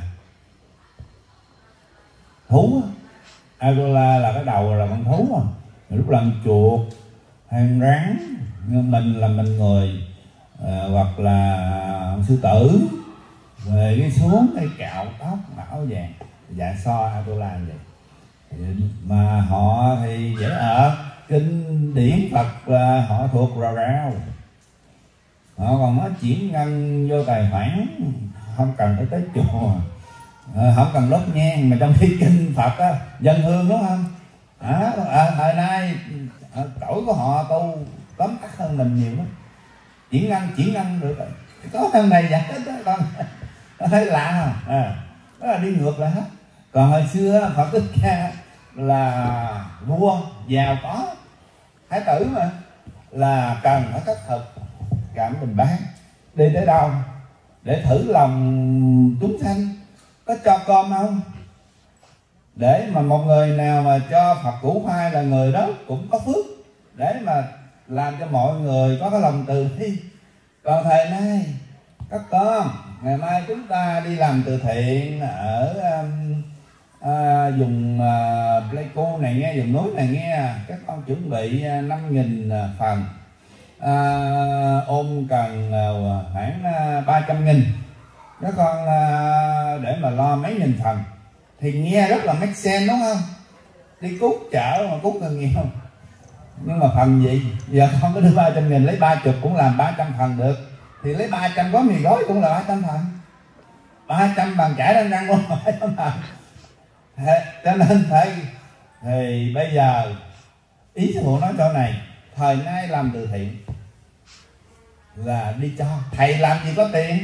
Thú Atula là cái đầu là con thú mà. Lúc là con chuột hay con rắn, mình là mình người, à, hoặc là sư tử, về cái xuống cái cạo tóc mão vàng. Dạ So Atula vậy. Mà họ thì dễ ở kinh điển Phật là họ thuộc rào rào, họ còn nói chuyển ngân vô tài khoản, không cần phải tới chùa, không cần đốt nhang, mà trong khi kinh Phật á, dân hương đúng không? À, à, thời nay cõi của họ tu tóm tắt hơn mình nhiều lắm, chuyển ngân chuyển ngân được rồi, có hơn này vậy hết đó con. Thấy lạ không? À, đó là đi ngược lại hết. Còn hồi xưa Phật Thích Ca là vua giàu có, thái tử mà, là cần phải cất thực cảm bình bán, đi tới đâu để thử lòng chúng sanh, có cho cơm không, để mà một người nào mà cho Phật củ khoai là người đó cũng có phước, để mà làm cho mọi người có cái lòng từ bi. Còn thời nay các con, ngày mai chúng ta đi làm từ thiện ở um, à, dùng à, Pleiku này nghe, dùng núi này nghe, các con chuẩn bị năm nghìn phần, à, ôm cần à, khoảng à, ba trăm nghìn, các con à, để mà lo mấy nghìn phần thì nghe rất là make sense đúng không? Đi cúng chợ mà cúng người nghèo, nhưng mà phần gì? Giờ không có đưa ba trăm nghìn, lấy ba chục cũng làm ba trăm phần được, thì lấy ba trăm gói mì gói cũng là ba trăm phần, ba trăm bằng chải răng răng luôn ba trăm phần. Cho nên thầy thì bây giờ ý sư phụ nói chỗ này, thời nay làm từ thiện là đi cho, thầy làm gì có tiền.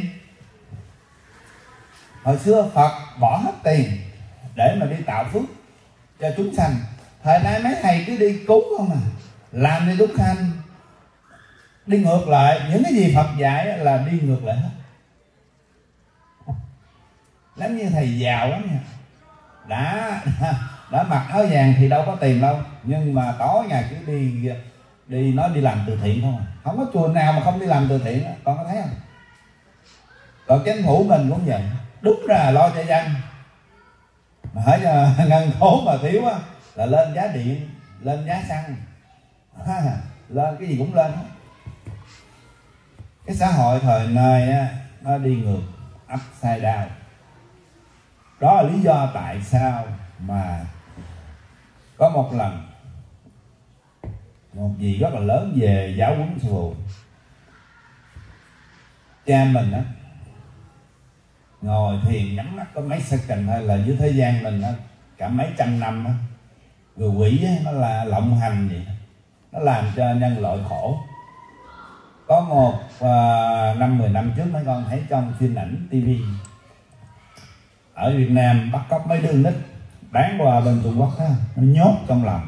Hồi xưa Phật bỏ hết tiền để mà đi tạo phước cho chúng sanh, thời nay mấy thầy cứ đi cúng không à, làm đi đúng sanh, đi ngược lại. Những cái gì Phật dạy là đi ngược lại hết. Giống như thầy giàu lắm nha, đã đã mặc áo vàng thì đâu có tiền đâu, nhưng mà tối ngày cứ đi đi nói đi làm từ thiện không à. Không có chùa nào mà không đi làm từ thiện, con có thấy không? Còn chính phủ mình cũng vậy, đúng ra lo cho dân, mà hỏi ngân khố mà thiếu á là lên giá điện, lên giá xăng, lên cái gì cũng lên. Cái xã hội thời nay á, nó đi ngược, upside down. Đó là lý do tại sao mà có một lần một gì rất là lớn về giáo huấn sư phụ, cha mình á ngồi thiền nhắm mắt có mấy second thôi là dưới thế gian mình á cả mấy trăm năm á, rồi quỷ á, nó là lộng hành vậy, nó làm cho nhân loại khổ. Có một uh, năm mười năm trước mấy con thấy trong phim ảnh tivi ở Việt Nam bắt cóc mấy đứa nít bán qua bên Trung Quốc đó, nó nhốt trong lòng.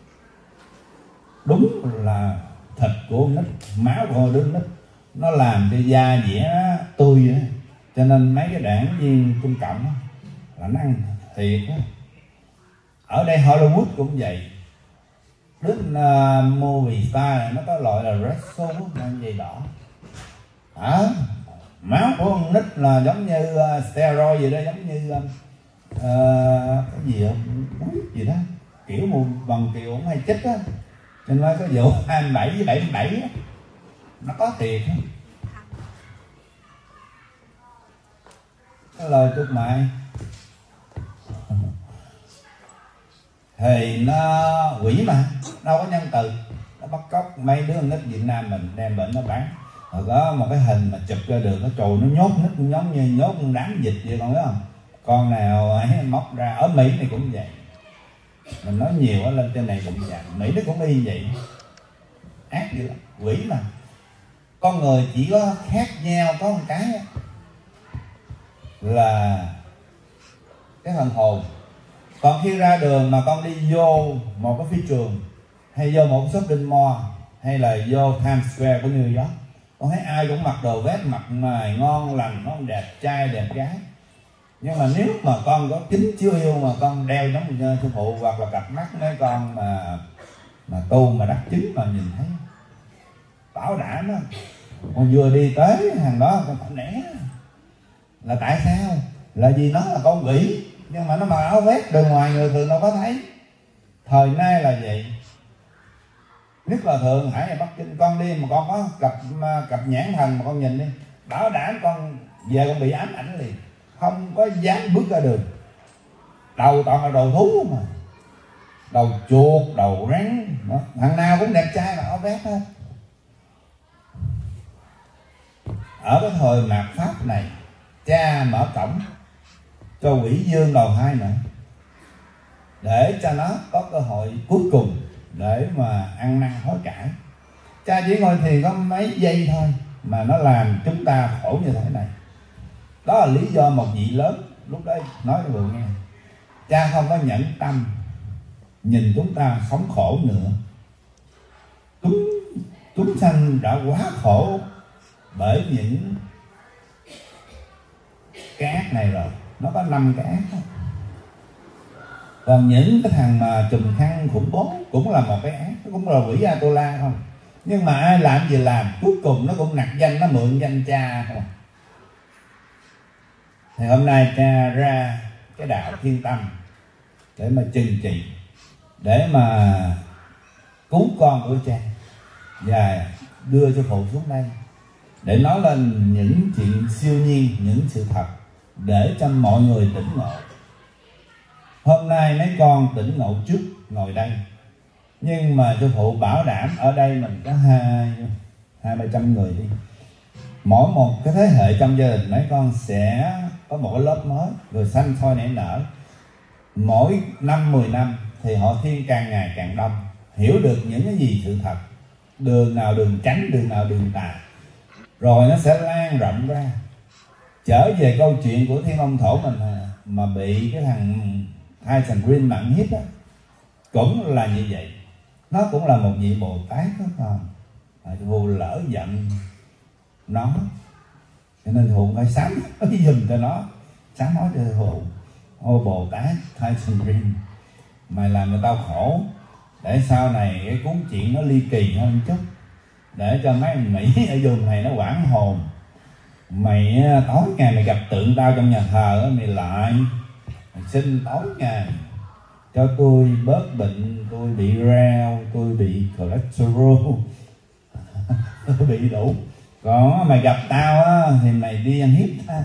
Đúng là thịt của nít, máu của đứa nít nó làm cho da dẻ tươi đó. Cho nên mấy cái đảng viên Trung Cộng đó, là nó ăn thiệt đó. Ở đây Hollywood cũng vậy. Đến uh, movie star này nó có loại là red sauce ăn gì đỏ à, máu của con nít là giống như uh, steroid gì đó, giống như uh, cái gì không gì đó, kiểu một bằng kiểu cũng hay chích á, cho nên có vụ hai mươi bảy với bảy mươi bảy á, nó có thiệt á. Cái lời chúc mại thì nó quỷ mà đâu có nhân từ, nó bắt cóc mấy đứa nít Việt Nam mình đem bệnh nó bán. Rồi có một cái hình mà chụp ra được, nó trồi nó nhốt nít giống như nhốt con đám dịch vậy, con biết không? Con nào ấy móc ra. Ở Mỹ này cũng vậy, mình nói nhiều ở lên trên này cũng vậy, Mỹ nó cũng y vậy, ác vậy lắm, quỷ mà. Con người chỉ có khác nhau có một cái là cái phần hồn. Còn khi ra đường mà con đi vô một cái phi trường, hay vô một cái shopping mall, hay là vô Times Square của New York, con thấy ai cũng mặc đồ vest, mặt mày ngon lành, nó đẹp trai đẹp gái. Nhưng mà nếu mà con có kính chưa yêu mà con đeo giống như sư phụ, hoặc là cặp mắt mấy con mà mà tu mà đắc chứng mà nhìn thấy bảo đảm đó, con vừa đi tới hàng đó con phải né. Là tại sao? Là vì nó là con quỷ, nhưng mà nó mặc áo vest đường ngoài người thường đâu có thấy. Thời nay là vậy. Nhất là Thượng Hải và Bắc Kinh, con đi mà con có cặp cặp nhãn thần mà con nhìn đi, bảo đảm con về con bị ám ảnh liền, không có dám bước ra đường. Đầu toàn là đầu thú mà, đầu chuột, đầu rắn đó. Thằng nào cũng đẹp trai mà áo vest hết. Ở cái thời mạt Pháp này, cha mở cổng cho quỷ dương đầu hai nữa, để cho nó có cơ hội cuối cùng để mà ăn năn hối cải. Cha chỉ ngồi thiền có mấy giây thôi mà nó làm chúng ta khổ như thế này. Đó là lý do một vị lớn lúc đấy nói cho vừa nghe, cha không có nhẫn tâm nhìn chúng ta sống khổ nữa. Chúng, chúng sanh đã quá khổ bởi những cái ác này rồi. Nó có năm cái ác đó. Còn những cái thằng mà trùm khăn khủng bố cũng là một cái ác, nó cũng là quỷ Atula không. Nhưng mà ai làm gì làm, cuối cùng nó cũng nặc danh, nó mượn danh cha không. Thì hôm nay cha ra cái đạo Thiên Tâm để mà trừng trị, để mà cứu con của cha, và đưa cho phụ xuống đây để nói lên những chuyện siêu nhiên, những sự thật, để cho mọi người tỉnh ngộ. Hôm nay mấy con tỉnh ngộ trước ngồi đây, nhưng mà sư phụ bảo đảm ở đây mình có hai hai ba trăm người đi, mỗi một cái thế hệ trong gia đình mấy con sẽ có một cái lớp mới, rồi xanh soi nảy nở. Mỗi năm mười năm thì họ thiên càng ngày càng đông, hiểu được những cái gì sự thật, đường nào đường tránh, đường nào đường tà, rồi nó sẽ lan rộng ra. Trở về câu chuyện của Thiên Long Thổ mình mà bị cái thằng Tyson Green mặn hiếp á, cũng là như vậy. Nó cũng là một vị Bồ Tát đó không, vô lỡ giận nó, cho nên Hùng phải sám nói dùm cho nó, sám nói cho Hùng: ôi Bồ Tát Tyson Green, mày làm người tao khổ, để sau này cái cuốn chuyện nó ly kỳ hơn chút, để cho mấy anh Mỹ ở vùng này nó quảng hồn. Mày tối ngày mày gặp tượng tao trong nhà thờ, mày lại mày xin tối ngày cho tôi bớt bệnh, tôi bị rau, tôi bị cholesterol, tôi bị đủ. Còn mày gặp tao á, thì mày đi ăn hiếp ta,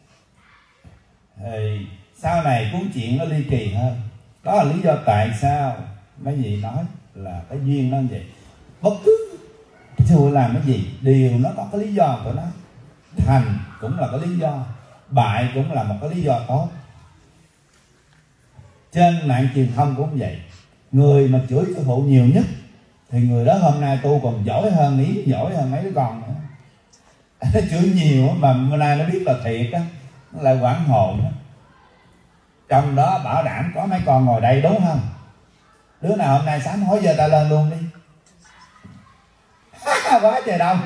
thì sau này cuốn chuyện nó ly kỳ hơn. Đó là lý do tại sao mấy vị nói là cái duyên nó vậy. Bất cứ sư làm cái gì đều nó có cái lý do của nó. Thành cũng là cái lý do, bại cũng là một cái lý do tốt. Trên mạng truyền thông cũng vậy, người mà chửi sư phụ nhiều nhất thì người đó hôm nay tu còn giỏi hơn, ý giỏi hơn mấy đứa con nữa. Nó chửi nhiều mà hôm nay nó biết là thiệt á, nó lại quảng hồn á. trong đó bảo đảm có mấy con ngồi đây đúng không? Đứa nào hôm nay sám hối giờ ta lên luôn đi. Quá trời đông.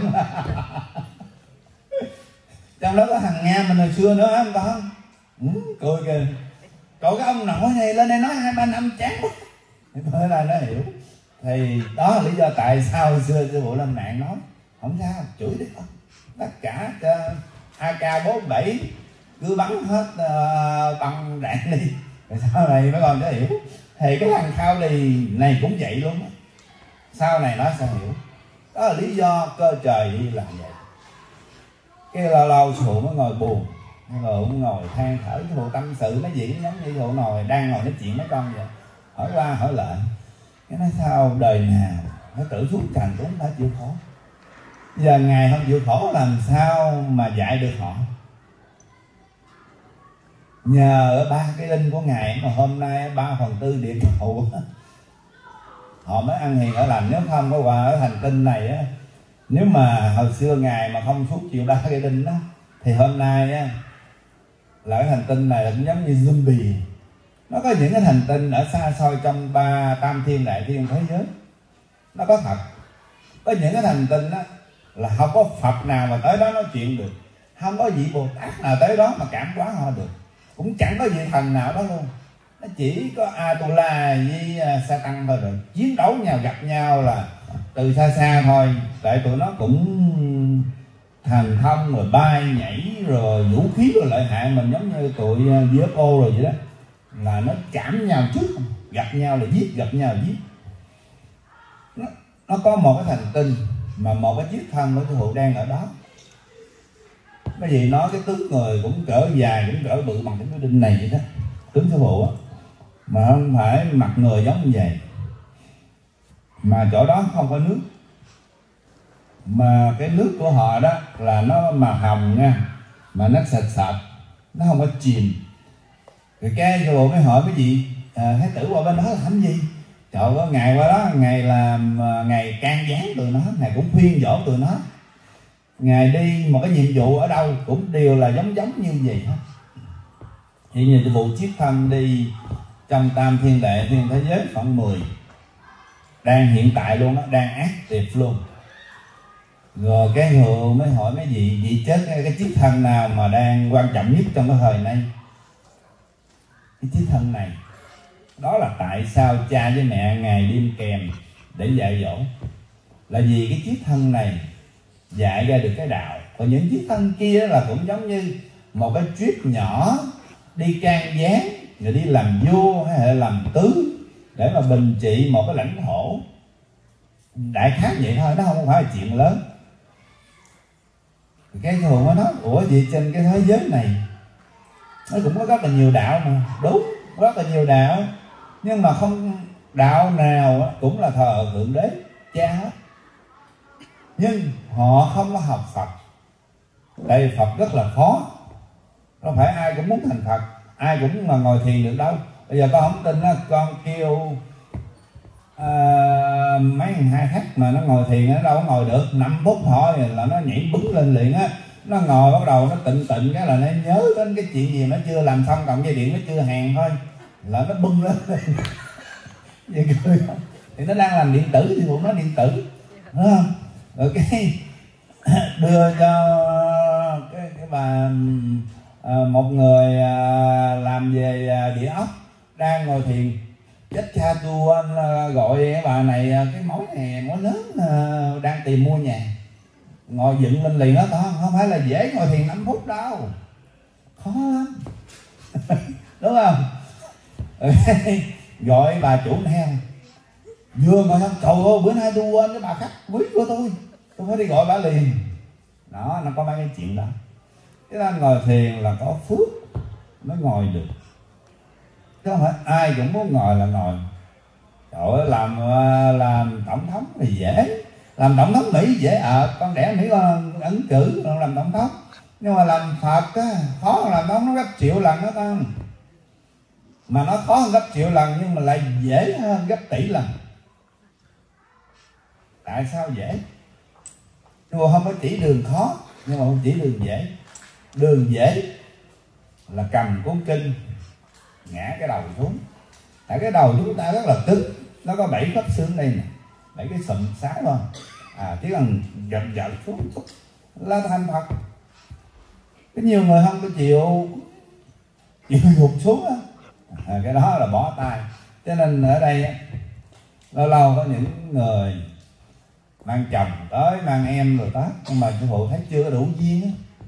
Trong đó có thằng Nga mình hồi xưa nữa không con? Ừ, cười kìa. Cậu cái ông nội này lên đây nói hai ba năm chán quá. Thế là nó hiểu. Thì đó là lý do tại sao hồi xưa sư phụ lên mạng nói không sao, chửi đi con. Tất cả a ca bốn bảy cứ bắn hết uh, băng đạn đi. Rồi sau này mấy con sẽ hiểu. Thì cái thằng Khao Lì này cũng vậy luôn đó. Sau này nó sẽ hiểu. Đó là lý do cơ trời đi làm vậy. Cái lâu lâu sư phụ mới ngồi buồn, rồi cũng ngồi than thở, sư phụ tâm sự mấy gì cũng giống như sư phụ ngồi đang ngồi nói chuyện mấy con vậy, hỏi qua hỏi lại. Cái nói sao đời nào nó tự xuống trần cũng phải chịu khổ. Giờ Ngài không chịu khổ làm sao mà dạy được họ. Nhờ ở ba cái linh của Ngài mà hôm nay ba phần tư địa cầu họ mới ăn hiền ở lành. Nếu không có qua ở hành tinh này á, nếu mà hồi xưa Ngài mà không suốt chịu ba cái linh đó, thì hôm nay á là cái hành tinh này là cũng giống như zombie. Nó có những cái hành tinh ở xa xôi trong ba tam thiên đại thiên thế giới, nó có thật. Có những cái hành tinh đó là không có Phật nào mà tới đó nói chuyện được, không có vị Bồ Tát nào tới đó mà cảm hóa họ được, cũng chẳng có vị thần nào đó luôn. Nó chỉ có Atula với Satan thôi, rồi chiến đấu nhau gặp nhau là từ xa xa thôi. Tại tụi nó cũng thần thông rồi bay nhảy rồi vũ khí rồi lợi hại, mình giống như tụi u ép o rồi vậy đó, là nó chạm nhau trước, gặp nhau là giết, gặp nhau là giết. Nó, nó có một cái hành tinh mà một cái chiếc thân của sư phụ đang ở đó. Cái gì nó cái tướng người cũng cỡ dài, cũng cỡ bự bằng cái đinh này vậy đó, tướng sư phụ á, mà không phải mặt người giống như vậy. Mà chỗ đó không có nước, mà cái nước của họ đó là nó màu hồng nha, mà nó sạch sạch, nó không có chìm. Rồi cái sư phụ mới hỏi cái gì à, thái tử qua bên đó làm gì? Trời ơi, ngày qua đó ngày làm ngày can gián tụi nó, ngày cũng khuyên dỗ tụi nó, ngày đi một cái nhiệm vụ ở đâu cũng đều là giống giống như vậy hết. Thì như vụ chiếc thân đi trong tam thiên đệ thiên thế giới khoảng mười, đang hiện tại luôn đó, đang ác tiệp luôn. Rồi cái người mới hỏi mấy vị vị chết cái, cái chiếc thân nào mà đang quan trọng nhất trong cái thời này? Cái chiếc thân này. Đó là tại sao cha với mẹ Ngài đêm kèm để dạy dỗ, là vì cái chiếc thân này dạy ra được cái đạo. Còn những chiếc thân kia là cũng giống như một cái trip nhỏ đi can gián, rồi đi làm vua hay là làm tướng để mà bình trị một cái lãnh thổ. Đại khái vậy thôi, nó không phải là chuyện lớn. Cái thường mới nói ủa gì trên cái thế giới này nó cũng có rất là nhiều đạo mà. Đúng, rất là nhiều đạo, nhưng mà không đạo nào cũng là thờ Thượng Đế cha hết. Nhưng họ không có học Phật, tại vì Phật rất là khó, không phải ai cũng muốn thành Phật, ai cũng mà ngồi thiền được đâu. Bây giờ con không tin đó, con kêu à, mấy hai khách mà nó ngồi thiền nó đâu có ngồi được năm phút thôi là nó nhảy bứng lên liền á. Nó ngồi bắt đầu nó tịnh tịnh cái là nó nhớ đến cái chuyện gì nó chưa làm xong, cộng dây điện nó chưa hàn thôi là nó bưng lên. Vậy cười không? Thì nó đang làm điện tử thì cũng nói điện tử, đúng không? Rồi cái đưa cho cái, cái bà à, một người à, làm về à, địa ốc đang ngồi thiền, chết cha tôi anh gọi cái bà này cái mối này mối lớn à, đang tìm mua nhà, ngồi dựng lên liền đó, không, không phải là dễ ngồi thiền năm phút đâu, khó lắm. Đúng không? Gọi bà chủ theo, vừa ngồi xong trời ơi bữa nay tôi quên cái bà khách quý của tôi, tôi phải đi gọi bà liền. Đó, nó có mấy cái chuyện đó. Cái đó ngồi thiền là có phước mới ngồi được, chứ không phải ai cũng muốn ngồi là ngồi. Trời ơi, làm làm tổng thống thì dễ, làm tổng thống Mỹ dễ ở à, con đẻ Mỹ con ấn cử làm tổng thống. Nhưng mà làm Phật á, khó hơn làm tổng thống gấp triệu lần đó con. Mà nó khó hơn gấp triệu lần nhưng mà lại dễ hơn gấp tỷ lần. Tại sao dễ? Nhưng mà không có chỉ đường khó, nhưng mà không chỉ đường dễ. Đường dễ là cầm cuốn kinh, ngã cái đầu xuống. Tại cái đầu chúng ta rất là cứng, nó có bảy khớp xương đây nè, bảy cái sụm sáu không, à chỉ cần giật giật xuống là thành Phật. Cái nhiều người không có chịu chịu gục xuống á, à, cái đó là bỏ tay. Cho nên ở đây lâu lâu có những người mang chồng tới, mang em rồi tới, nhưng mà sư phụ thấy chưa đủ duyên á,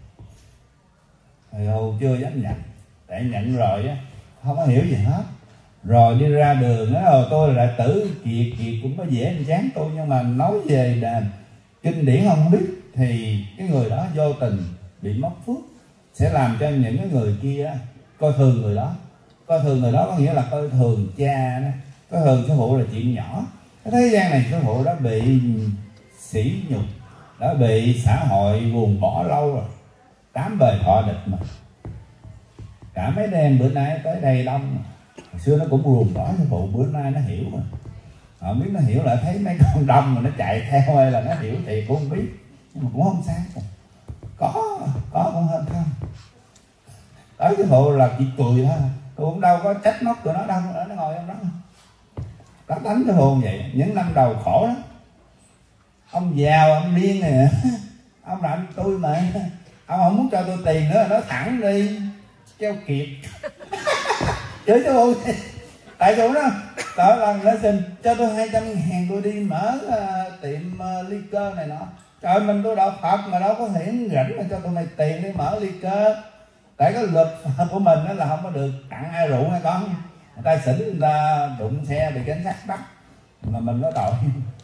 thì hù chưa dám nhận. Để nhận rồi á không có hiểu gì hết, rồi đi ra đường á, rồi tôi là đệ tử kiệt kiệt cũng có dễ anh chán tôi, nhưng mà nói về đàn kinh điển không biết thì cái người đó vô tình bị mất phước, sẽ làm cho những cái người kia coi thường người đó. Coi thường người đó có nghĩa là coi thường cha đó. Coi thường sư phụ là chuyện nhỏ. Cái thế gian này sư phụ đã bị sỉ nhục, đã bị xã hội buồn bỏ lâu rồi, tám bề thọ địch mà. Cả mấy đêm bữa nay tới đây đông, hồi xưa nó cũng buồn bỏ sư phụ, bữa nay nó hiểu rồi. Họ biết nó hiểu lại thấy mấy con đông mà nó chạy theo hay là nó hiểu thì cũng không biết, nhưng mà cũng không sao. Có, có cũng hơn không. Tới sư phụ là chỉ cười thôi, tôi cũng đâu có trách móc tụi nó đâu, nó ngồi trong đó. Có tánh sư phụ vậy, những năm đầu khổ lắm. Ông giàu, ông điên nè, ông làm tôi mà, ông không muốn cho tôi tiền nữa, nói thẳng đi, kêu kiệt. Chửi sư phụ gì? Tại chỗ đó, đó lần nó xin cho tôi hai trăm ngàn tôi đi mở uh, tiệm uh, ly cơ này nọ. Trời, mình tôi đạo Phật mà đâu có hiển rảnh mà cho tôi mày tiền đi mở ly cơ. Tại cái luật của mình đó là không có được tặng ai rượu hay con. Người ta xỉn, người ta đụng xe bị cảnh sát bắt mà mình có tội.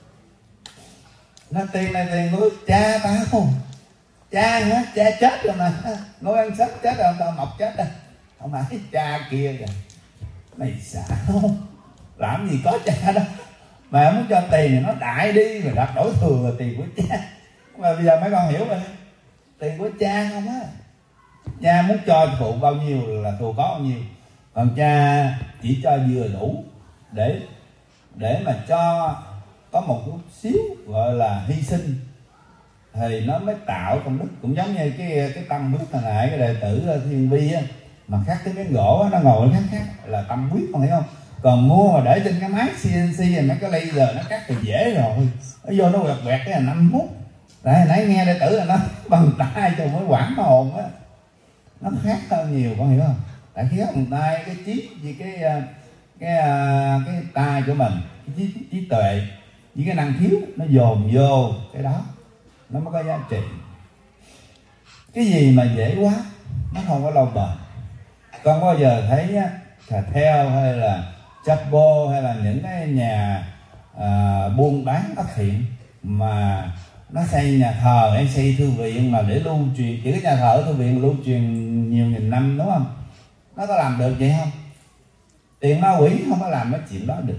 Nó tiền này tiền của cha tao, cha hả? Cha chết rồi mà, ngồi ăn sách chết rồi, tao mọc chết rồi, không phải cha kia kìa. Mày xạo, làm gì có cha đâu mà muốn cho tiền thì nó đại đi rồi đặt đổi thừa là tiền của cha. Mà bây giờ mấy con hiểu rồi, tiền của cha không á. Cha muốn cho phụ bao nhiêu là phụ có bao nhiêu, còn cha chỉ cho vừa đủ để để mà cho có một chút xíu gọi là hy sinh thì nó mới tạo công đức. Cũng giống như cái cái tâm quyết hồi nãy cái đệ tử Thiên Vi á, mà khắc cái miếng gỗ á, nó ngồi khắc khắc là tâm quyết, con hiểu không? Còn mua mà để trên cái máy xê en xê rồi mấy cái laser nó cắt thì dễ rồi, nó vô nó quẹt quẹt cái là năm phút. Tại nãy nghe đệ tử là nó bằng tay cho mới quảng cái hồn á, nó khác hơn nhiều, con hiểu không? Tại khi bằng tay cái trí với cái cái cái, cái tay của mình, cái trí, trí tuệ với cái năng khiếu nó dồn vô cái đó nó mới có giá trị. Cái gì mà dễ quá nó không có lâu bền. Con bao giờ thấy á, cà theo hay là chapo hay là những cái nhà à, buôn bán ấp thiện mà nó xây nhà thờ hay xây thư viện mà để lưu truyền, chỉ cái nhà thờ ở thư viện lưu truyền nhiều nghìn năm, đúng không? Nó có làm được vậy không? Tiền ma quỷ không có làm cái chuyện đó được.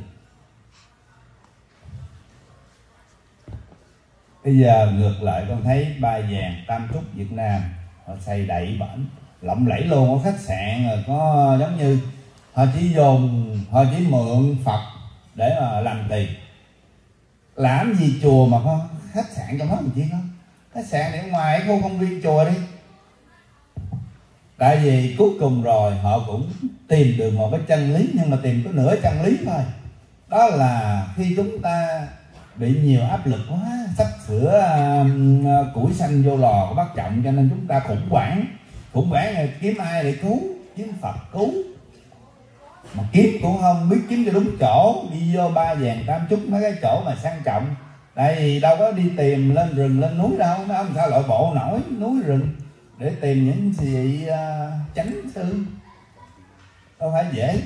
Bây giờ ngược lại con thấy Ba Vàng, Tam Trúc Việt Nam họ xây đậy bển lộng lẫy luôn, có khách sạn rồi, có giống như họ chỉ dùng, họ chỉ mượn Phật để mà làm tiền. Làm gì chùa mà có khách sạn trong đó mình chi không? Khách sạn để ngoài cái khu công viên chùa đi. Tại vì cuối cùng rồi họ cũng tìm được một cái chân lý, nhưng mà tìm có nửa chân lý thôi. Đó là khi chúng ta bị nhiều áp lực quá, sắp sửa uh, củi xanh vô lò của bác Trọng, cho nên chúng ta khủng hoảng. Khủng hoảng là kiếm ai để cứu? Kiếm Phật cứu. Mà kiếm cũng không biết kiếm cho đúng chỗ, đi vô Ba Vàng Tam Trúc mấy cái chỗ mà sang trọng. Tại vì đâu có đi tìm lên rừng lên núi đâu, mấy ông sao lội bộ nổi núi rừng để tìm những gì uh, chánh sư, đâu phải dễ.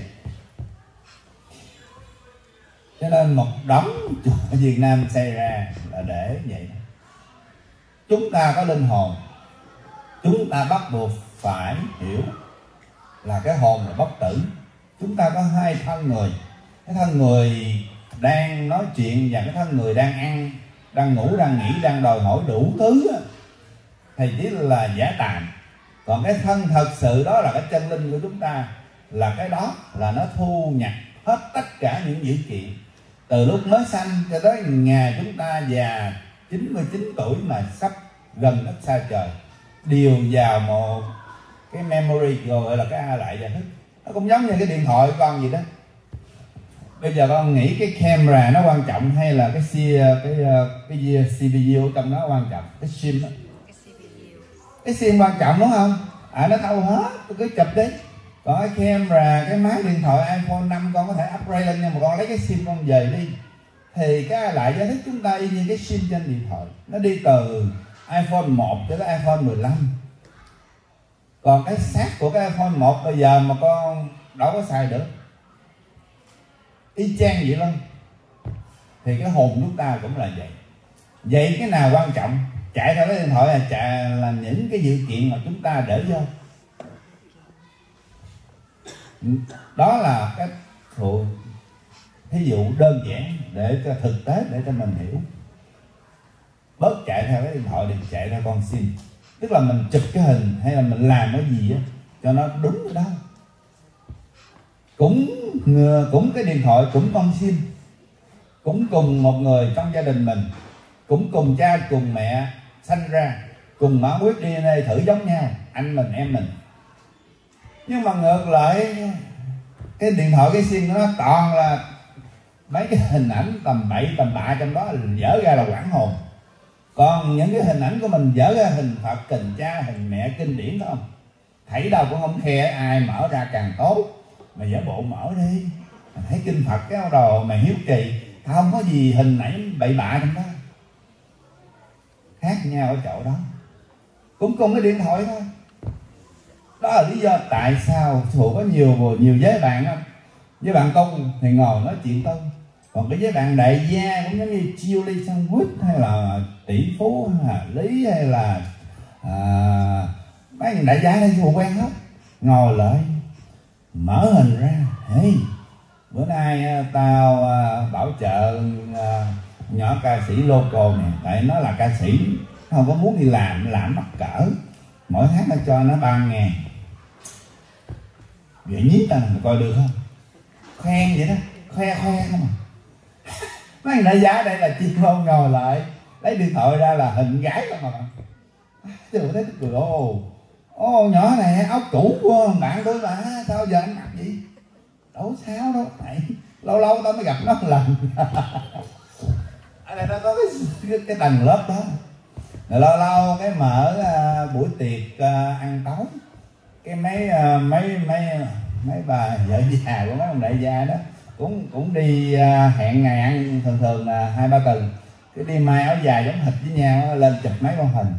Cho nên một đống chùa Việt Nam xây ra là để vậy. Chúng ta có linh hồn, chúng ta bắt buộc phải hiểu là cái hồn là bất tử. Chúng ta có hai thân người, cái thân người đang nói chuyện và cái thân người đang ăn, đang ngủ, đang nghĩ, đang đòi hỏi đủ thứ thì chỉ là giả tạm. Còn cái thân thật sự đó là cái chân linh của chúng ta, là cái đó là nó thu nhập hết tất cả những dữ kiện từ lúc mới sanh cho tới ngày chúng ta già chín mươi chín tuổi mà sắp gần đất xa trời, đều vào một cái memory gọi là cái A lại và thức. Nó cũng giống như cái điện thoại của con gì đó. Bây giờ con nghĩ cái camera nó quan trọng hay là cái cái cái, cái xê pê u trong đó quan trọng, cái sim đó. Cái sim quan trọng đúng không? À nó thâu hết, tôi cứ chụp đi. Còn cái camera, cái máy điện thoại iPhone năm con có thể upgrade lên, nhưng mà con lấy cái sim con về đi. Thì cái lại giải thích chúng ta y như cái sim trên điện thoại. Nó đi từ iPhone một cho tới iPhone mười lăm. Còn cái xác của cái iPhone một bây giờ mà con đâu có xài được, y chang vậy luôn. Thì cái hồn chúng ta cũng là vậy. Vậy cái nào quan trọng? Chạy theo cái điện thoại là chạy là những cái dữ kiện mà chúng ta để vô. Đó là cái thụ thí dụ đơn giản để cho thực tế, để cho mình hiểu. Bớt chạy theo cái điện thoại thì chạy theo con sim. Tức là mình chụp cái hình hay là mình làm cái gì á cho nó đúng cái đó. Cũng cũng cái điện thoại, cũng con sim, cũng cùng một người trong gia đình mình, cũng cùng cha cùng mẹ sanh ra, cùng mã huyết đê en a thử giống nhau, anh mình em mình. Nhưng mà ngược lại, cái điện thoại, cái sim nó toàn là mấy cái hình ảnh tầm bậy tầm bạ trong đó, dở ra là quảng hồn. Còn những cái hình ảnh của mình dở ra hình Phật, kình cha, hình mẹ kinh điển phải không? Thấy đâu cũng không khe ai, mở ra càng tốt. Mà giả bộ mở đi, mà thấy kinh Phật cái đồ mà hiếu kỳ, không có gì hình ảnh bậy bạ trong đó. Khác nhau ở chỗ đó. Cũng cùng cái điện thoại thôi. Đó là lý do tại sao Thụ có nhiều nhiều giới bạn không? Với bạn Công thì ngồi nói chuyện Công. Còn cái với bạn đại gia cũng giống như Chiêu Ly Sandwich, hay là tỷ phú, hay là Lý, hay là à, mấy đại gia đây Thụ quen hết. Ngồi lại mở hình ra, hey, bữa nay tao uh, bảo trợ uh, nhỏ ca sĩ local này, tại nó là ca sĩ, nó không có muốn đi làm, làm mắc cỡ, mỗi tháng nó cho nó ba ngàn. Vậy nhí ta coi được không? Khen vậy đó, khoe khoe không à. Mấy đại giá đây là chuyên môn ngồi lại, lấy điện thoại ra là hình gái không mà. Tôi thấy cười, ô ô nhỏ này áo cũ của bạn tôi mà sao giờ anh mặc gì? Đâu sao đâu, mày lâu lâu tao mới gặp nó một lần. Ở đây nó có cái, cái, cái tầng lớp đó. Rồi lâu lâu cái mở uh, buổi tiệc uh, ăn tối, cái mấy uh, mấy mấy mấy bà vợ già của mấy ông đại gia đó cũng cũng đi uh, hẹn ngày ăn, thường thường là hai ba tuần, cái đi may áo dài giống hệt với nhau lên chụp mấy con hình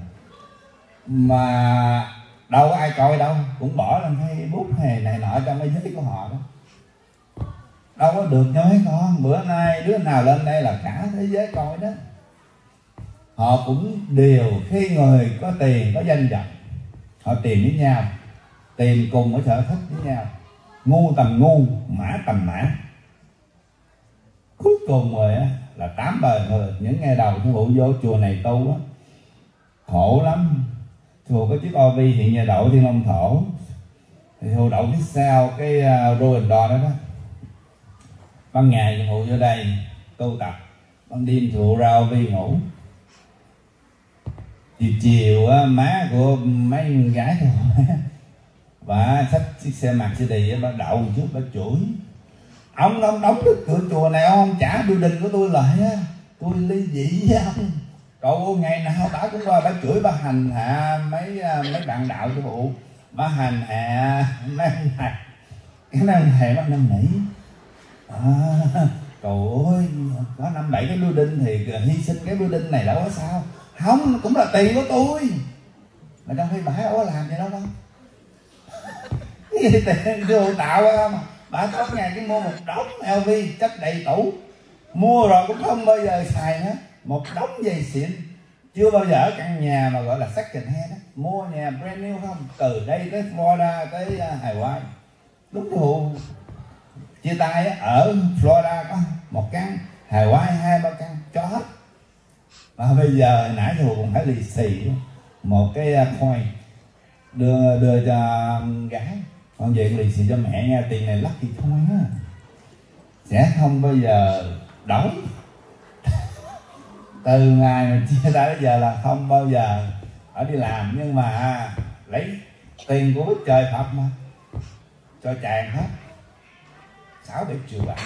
mà đâu có ai coi đâu, cũng bỏ lên Facebook hay này nọ trong cái giới của họ đó, đâu có được cho mấy con. Bữa nay đứa nào lên đây là cả thế giới coi đó. Họ cũng đều, khi người có tiền có danh vọng, họ tìm với nhau, tìm cùng ở sở thích với nhau, ngu tầm ngu, mã tầm mã. Cuối cùng rồi á là tám bờ người. Những ngày đầu Thu Hụ vô chùa này tu á khổ lắm. Chùa có chiếc ô vi hiện giờ đậu Thiên Long Thổ, thì Thu đậu phía sau cái uh, ruin đo đó đó. Ban ngày Thu vô đây tu tập, ban đêm Thu ra ô vi ngủ. Chiều chiều á, má của mấy con gái thôi và xách chiếc xe Mercedes bà đậu trước bà chửi: ông ông đóng cái cửa chùa này ông không trả building của tôi lại á, tôi ly dị với ông. Cậu ngày nào bà cũng qua bà chửi, bà hành hạ mấy mấy bạn đạo cho bộ, bà hành hạ mấy ông thầy, cái mấy ông thầy bắt năn nỉ à, cậu ơi có năm bảy cái building thì hy sinh cái building này đâu có sao, không cũng là tiền của tôi mà trong khi bà đâu có làm gì đâu không. Cái gì tiền đưa tạo ra mà bà có ngày cái mua một đống lờ vê chất đầy tủ, mua rồi cũng không bao giờ xài nữa, một đống giày xịn, chưa bao giờ ở căn nhà mà gọi là second hand đó. Mua nhà brand new không, từ đây tới Florida tới uh, Hawaii. Đúng thù chia tay á, ở Florida có một căn, Hawaii hai ba căn cho hết. Mà bây giờ nãy thù cũng phải lì xì một cái coin đưa đưa cho gái, con về lì xì cho mẹ nha, tiền này lucky coin á, sẽ không bao giờ đóng. Từ ngày mà chia tay đến giờ là không bao giờ ở đi làm, nhưng mà lấy tiền của trời Phật mà cho tràn hết sáu bảy triệu bạc.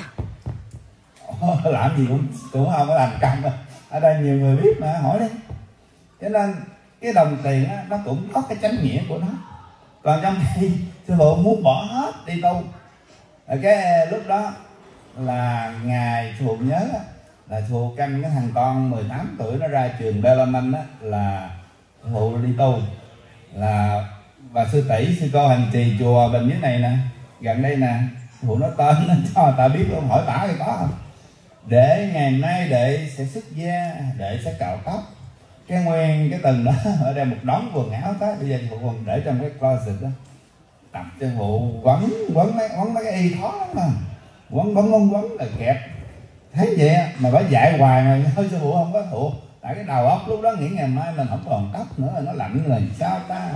Làm gì cũng cũng không có thành công đâu. Ở đây nhiều người biết mà, hỏi đi. Cho nên cái đồng tiền á, nó cũng có cái chánh nghĩa của nó. Còn trong khi sư phụ muốn bỏ hết đi tu, rồi cái lúc đó là ngài sư phụ nhớ là sư phụ canh cái thằng con mười tám tuổi nó ra trường Bellarmine á, là sư phụ đi tu, là bà sư tỷ sư cô hành trì chùa bên dưới này nè, gần đây nè, sư phụ nói tên nó cho người ta biết luôn, hỏi bả thì có không, để ngày mai đệ sẽ xuất gia, đệ sẽ cạo tóc. Cái nguyên cái từng đó ở đây một đống quần áo tới, bây giờ sư phụ còn để trong cái closet đó, tập cho sư phụ quấn quấn mấy quấn mấy cái y khó lắm mà, quấn quấn quấn quấn là kẹp thế vậy mà phải dạy hoài mà thôi sư phụ không có thuộc. Tại cái đầu óc lúc đó nghĩ ngày mai mình không còn tóc nữa, nó lạnh rồi sao ta.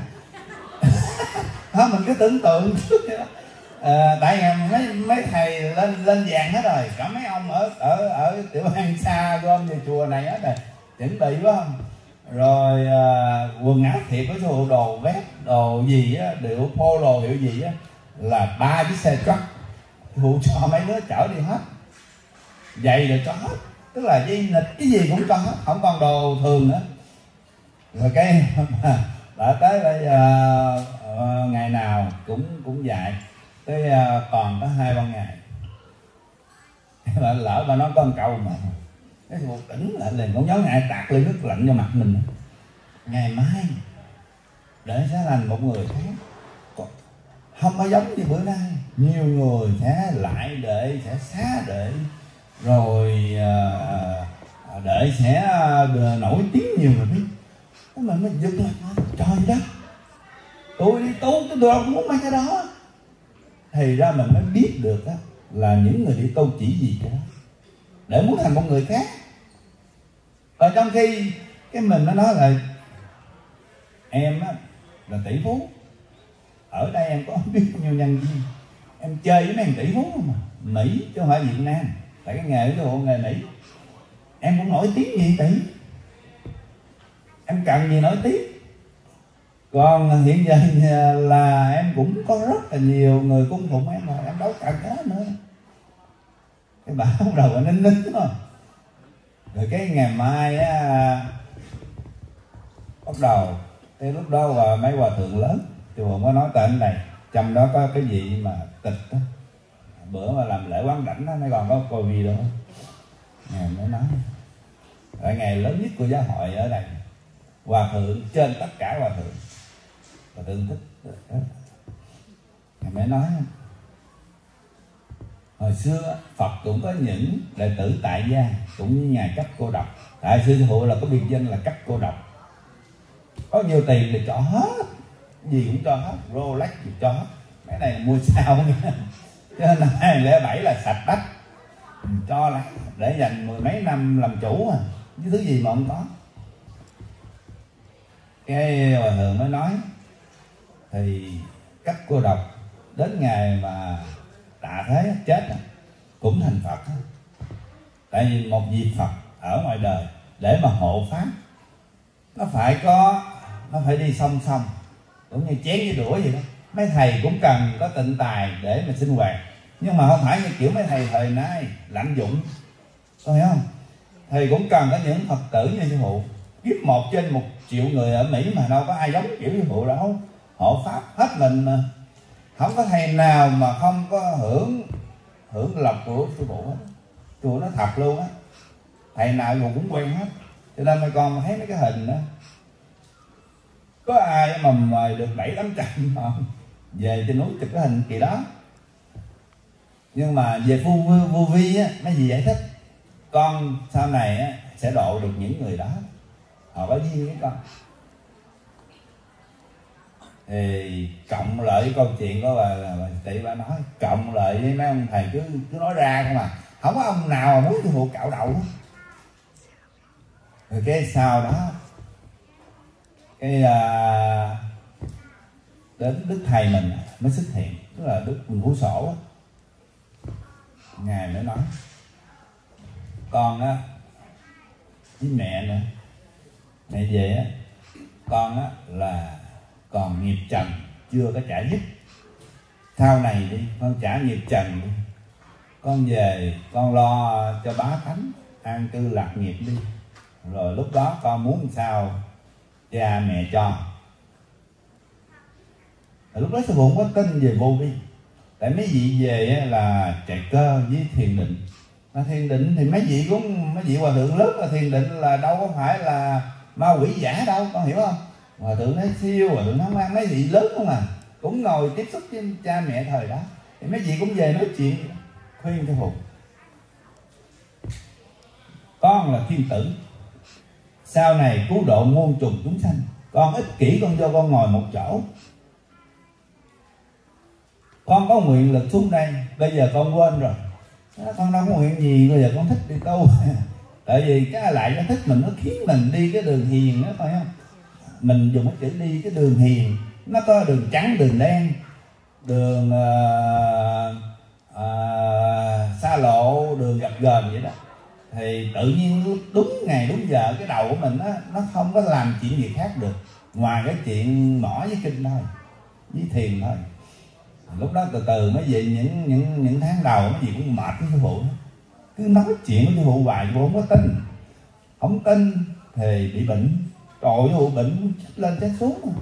Đó, mình cứ tưởng tượng à, tại ngày mấy mấy thầy lên lên vàng hết rồi, cả mấy ông ở ở ở tiểu bang xa gom về chùa này hết rồi, chuẩn bị quá không. Rồi à, quần áo thiệt của sư phụ, đồ vest đồ gì á, điệu polo hiệu gì á, là ba chiếc xe truck sư phụ cho mấy đứa chở đi hết, giày rồi cho hết, tức là dây nịt cái gì cũng cho hết, không còn đồ thường nữa. Rồi cái đã tới bây giờ uh, ngày nào cũng cũng dạy tới uh, còn có hai ba ngày bà lỡ bà nói có một câu mà cái một tỉnh lại liền cũng nhớ ngại tạt ly nước lạnh cho mặt mình. Ngày mai để sẽ thành một người khác, không có giống như bữa nay nhiều người sẽ lại để sẽ xá để rồi uh, để sẽ uh, nổi tiếng nhiều người biết. Cái mình mới giật lại, trời đất, tôi đi tu tôi đâu muốn mấy cái đó. Thì ra mình mới biết được đó, là những người đi tu chỉ gì cái đó để muốn thành một người khác. Còn trong khi cái mình nó nói là em á là tỷ phú, ở đây em có biết bao nhiêu nhân viên, em chơi với mấy thằng tỷ phú không mà, Mỹ chứ không phải Việt Nam, tại cái nghề của tôi nghề Mỹ, em cũng nổi tiếng gì tỷ, em cần gì nổi tiếng. Còn hiện giờ là em cũng có rất là nhiều người cung phụng em rồi, em đâu cần cái đó nữa. Cái bà bắt đầu nín nín thôi. Rồi cái ngày mai á, bắt đầu cái lúc đó và mấy hòa thượng lớn chùa không có nói tên này, trong đó có cái gì mà tịch đó, bữa mà làm lễ quán đảnh đó, nó còn có coi video đó. Ngày mới nói là ngày lớn nhất của giáo hội ở đây, hòa thượng trên tất cả hòa thượng, hòa thượng thích đó. Ngày mới nói hồi xưa Phật cũng có những đệ tử tại gia cũng như nhà cấp cô độc. Tại sư phụ là có biệt danh là cấp cô độc, có nhiều tiền thì cho hết, gì cũng cho hết, Rolex thì cho hết, cái này mua sao nha. Cho nên năm hai không không bảy là sạch bách, cho lại để dành mười mấy năm làm chủ à, cái thứ gì mà không có. Cái hòa thượng mới nói thì cấp cô độc đến ngày mà tạ thế chết cũng thành Phật. Tại vì một vị Phật ở ngoài đời để mà hộ pháp, nó phải có, nó phải đi song song, cũng như chén với đũa vậy đó. Mấy thầy cũng cần có tịnh tài để mà sinh hoạt, nhưng mà không phải như kiểu mấy thầy thời nay lạm dụng, có hiểu không? Thầy cũng cần có những Phật tử như sư phụ, kiếp một trên một triệu người ở Mỹ mà đâu có ai giống kiểu sư phụ đâu, hộ pháp hết mình mà. Không có thầy nào mà không có hưởng hưởng lộc của sư phụ hết. Sư phụ nó thật luôn á, thầy nào cũng quen hết. Cho nên mấy con thấy mấy cái hình đó, có ai mà mời được bảy tám trăm không về trên núi chụp cái hình kỳ đó. Nhưng mà về vô, vô, vô vi á, mấy gì giải thích con sau này á, sẽ độ được những người đó, họ có duyên với con. Thì cộng lại cái câu chuyện của bà là bà tỷ bà nói, cộng lại với mấy ông thầy cứ cứ nói ra không mà không có ông nào mà muốn sư phụ cạo đầu. Rồi cái sau đó cái à, đến đức thầy mình mới xuất hiện, tức là đức Ngũ Sổ á. Ngài mới nói con á với mẹ nữa, mẹ về á, con á là còn nghiệp trần chưa có trả dứt, sau này đi con trả nghiệp trần đi, con về con lo cho bá tánh an cư lạc nghiệp đi, rồi lúc đó con muốn sao cha mẹ cho. Rồi lúc đó sư phụ không có tin về vô vi, tại mấy vị về là chạy cơ với thiền định. Mà thiền định thì mấy vị cũng mấy vị hòa thượng lớn là thiền định là đâu có phải là ma quỷ giả đâu, con hiểu không? Hòa thượng nói siêu, hòa thượng nói mang mấy vị lớn không à, cũng ngồi tiếp xúc với cha mẹ thời đó, thì mấy vị cũng về nói chuyện khuyên sư phụ. Con là thiên tử, sau này cứu độ muôn trùng chúng sanh, con ích kỷ con cho con ngồi một chỗ, con có nguyện lực xuống đây, bây giờ con quên rồi, con đâu có nguyện gì, bây giờ con thích đi tu. Tại vì cái lại nó thích mình, nó khiến mình đi cái đường hiền đó, phải không? Mình dùng cái chữ đi cái đường hiền, nó có đường trắng, đường đen, đường uh, uh, xa lộ, đường gập ghềnh vậy đó. Thì tự nhiên đúng ngày đúng giờ cái đầu của mình nó nó không có làm chuyện gì khác được ngoài cái chuyện mỏ với kinh thôi, với thiền thôi. Lúc đó từ từ mới về những những những tháng đầu mấy gì cũng mệt với sư phụ, cứ nói chuyện với sư phụ hoài, sư phụ không có tin, không tin thì bị bệnh. Trời ơi, sư phụ bệnh chết lên chết xuống mà.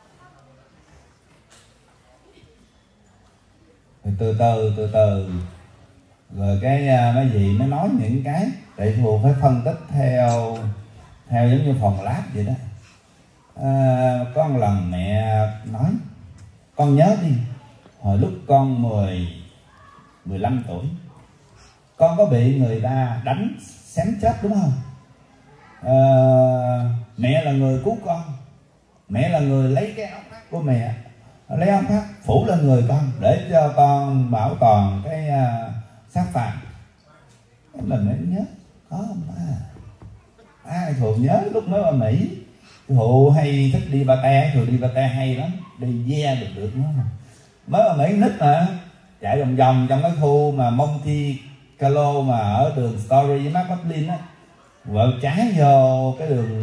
Thì từ từ từ từ rồi cái mấy vị mới nói những cái để sư phụ phải phân tích theo theo giống như phòng lab vậy đó. À, có một lần mẹ nói con nhớ đi, hồi lúc con mười mười lăm tuổi con có bị người ta đánh xém chết đúng không? À, mẹ là người cứu con, mẹ là người lấy cái áo khoác của mẹ, lấy áo khoác phủ lên người con để cho con bảo toàn cái uh, xác phạm. Mình mới nhớ có không à? Ai thường nhớ lúc mới ở Mỹ, Thụ hay thích đi ba te, thường đi ba te hay lắm, đi ve được được nó. Mới ở Mỹ nít mà chạy vòng vòng trong cái khu mà Monte Carlo mà ở đường Story với Mark Maplin á, vợ trái vô cái đường